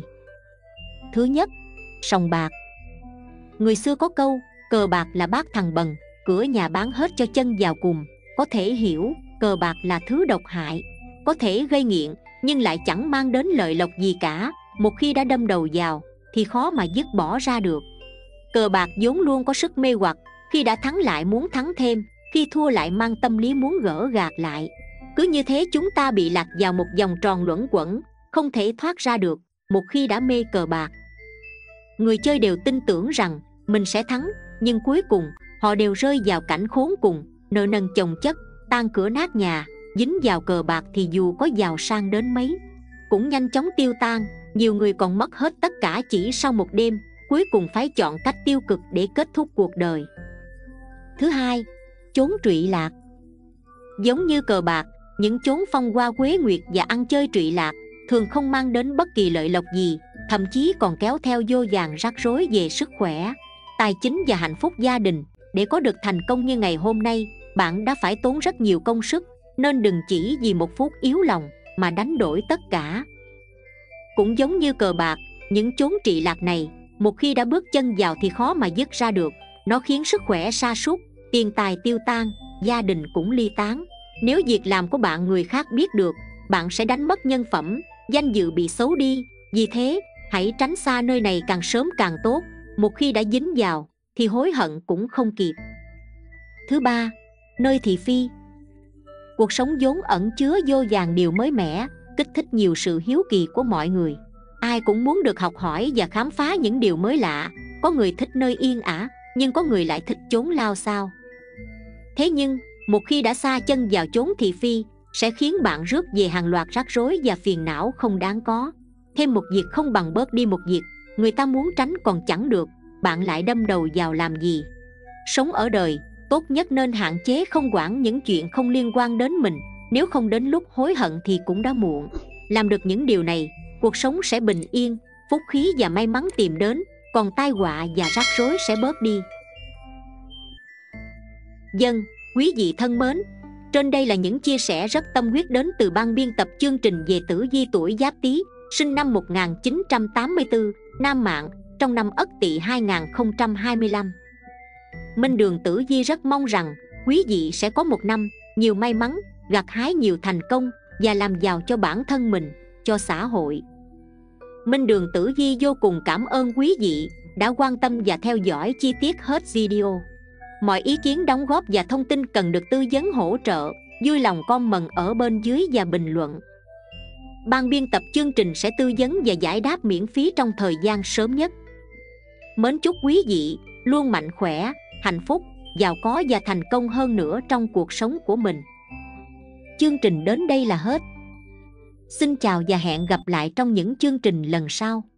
Thứ nhất, sòng bạc. Người xưa có câu, cờ bạc là bát thằng bần, cửa nhà bán hết cho chân vào cùng. Có thể hiểu, cờ bạc là thứ độc hại, có thể gây nghiện, nhưng lại chẳng mang đến lợi lộc gì cả. Một khi đã đâm đầu vào thì khó mà dứt bỏ ra được. Cờ bạc vốn luôn có sức mê hoặc, khi đã thắng lại muốn thắng thêm, khi thua lại mang tâm lý muốn gỡ gạc lại. Cứ như thế chúng ta bị lạc vào một vòng tròn luẩn quẩn, không thể thoát ra được. Một khi đã mê cờ bạc, người chơi đều tin tưởng rằng mình sẽ thắng, nhưng cuối cùng họ đều rơi vào cảnh khốn cùng, nợ nần chồng chất, tan cửa nát nhà. Dính vào cờ bạc thì dù có giàu sang đến mấy cũng nhanh chóng tiêu tan. Nhiều người còn mất hết tất cả chỉ sau một đêm, cuối cùng phải chọn cách tiêu cực để kết thúc cuộc đời. Thứ hai, chốn trụy lạc. Giống như cờ bạc, những chốn phong hoa quế nguyệt và ăn chơi trụy lạc thường không mang đến bất kỳ lợi lộc gì, thậm chí còn kéo theo vô vàn rắc rối về sức khỏe, tài chính và hạnh phúc gia đình. Để có được thành công như ngày hôm nay, bạn đã phải tốn rất nhiều công sức, nên đừng chỉ vì một phút yếu lòng mà đánh đổi tất cả. Cũng giống như cờ bạc, những chốn trụy lạc này, một khi đã bước chân vào thì khó mà dứt ra được. Nó khiến sức khỏe sa sút, tiền tài tiêu tan, gia đình cũng ly tán. Nếu việc làm của bạn người khác biết được, bạn sẽ đánh mất nhân phẩm, danh dự bị xấu đi. Vì thế, hãy tránh xa nơi này càng sớm càng tốt. Một khi đã dính vào thì hối hận cũng không kịp. Thứ ba, nơi thị phi. Cuộc sống vốn ẩn chứa vô vàn điều mới mẻ, kích thích nhiều sự hiếu kỳ của mọi người. Ai cũng muốn được học hỏi và khám phá những điều mới lạ. Có người thích nơi yên ả, nhưng có người lại thích chốn lao xao. Thế nhưng, một khi đã sa chân vào chốn thị phi, sẽ khiến bạn rước về hàng loạt rắc rối và phiền não không đáng có. Thêm một việc không bằng bớt đi một việc. Người ta muốn tránh còn chẳng được, bạn lại đâm đầu vào làm gì? Sống ở đời, tốt nhất nên hạn chế không quản những chuyện không liên quan đến mình. Nếu không đến lúc hối hận thì cũng đã muộn. Làm được những điều này, cuộc sống sẽ bình yên, phúc khí và may mắn tìm đến, còn tai họa và rắc rối sẽ bớt đi. Dân, quý vị thân mến, trên đây là những chia sẻ rất tâm huyết đến từ ban biên tập chương trình về tử vi tuổi Giáp Tý, sinh năm một nghìn chín trăm tám mươi tư, nam mạng, trong năm Ất Tỵ hai nghìn không trăm hai mươi lăm. Minh Đường Tử Vi rất mong rằng quý vị sẽ có một năm nhiều may mắn, gặt hái nhiều thành công và làm giàu cho bản thân mình, cho xã hội. Minh Đường Tử Vi vô cùng cảm ơn quý vị đã quan tâm và theo dõi chi tiết hết video. Mọi ý kiến đóng góp và thông tin cần được tư vấn hỗ trợ, vui lòng comment ở bên dưới và bình luận. Ban biên tập chương trình sẽ tư vấn và giải đáp miễn phí trong thời gian sớm nhất. Mến chúc quý vị luôn mạnh khỏe, hạnh phúc, giàu có và thành công hơn nữa trong cuộc sống của mình. Chương trình đến đây là hết. Xin chào và hẹn gặp lại trong những chương trình lần sau.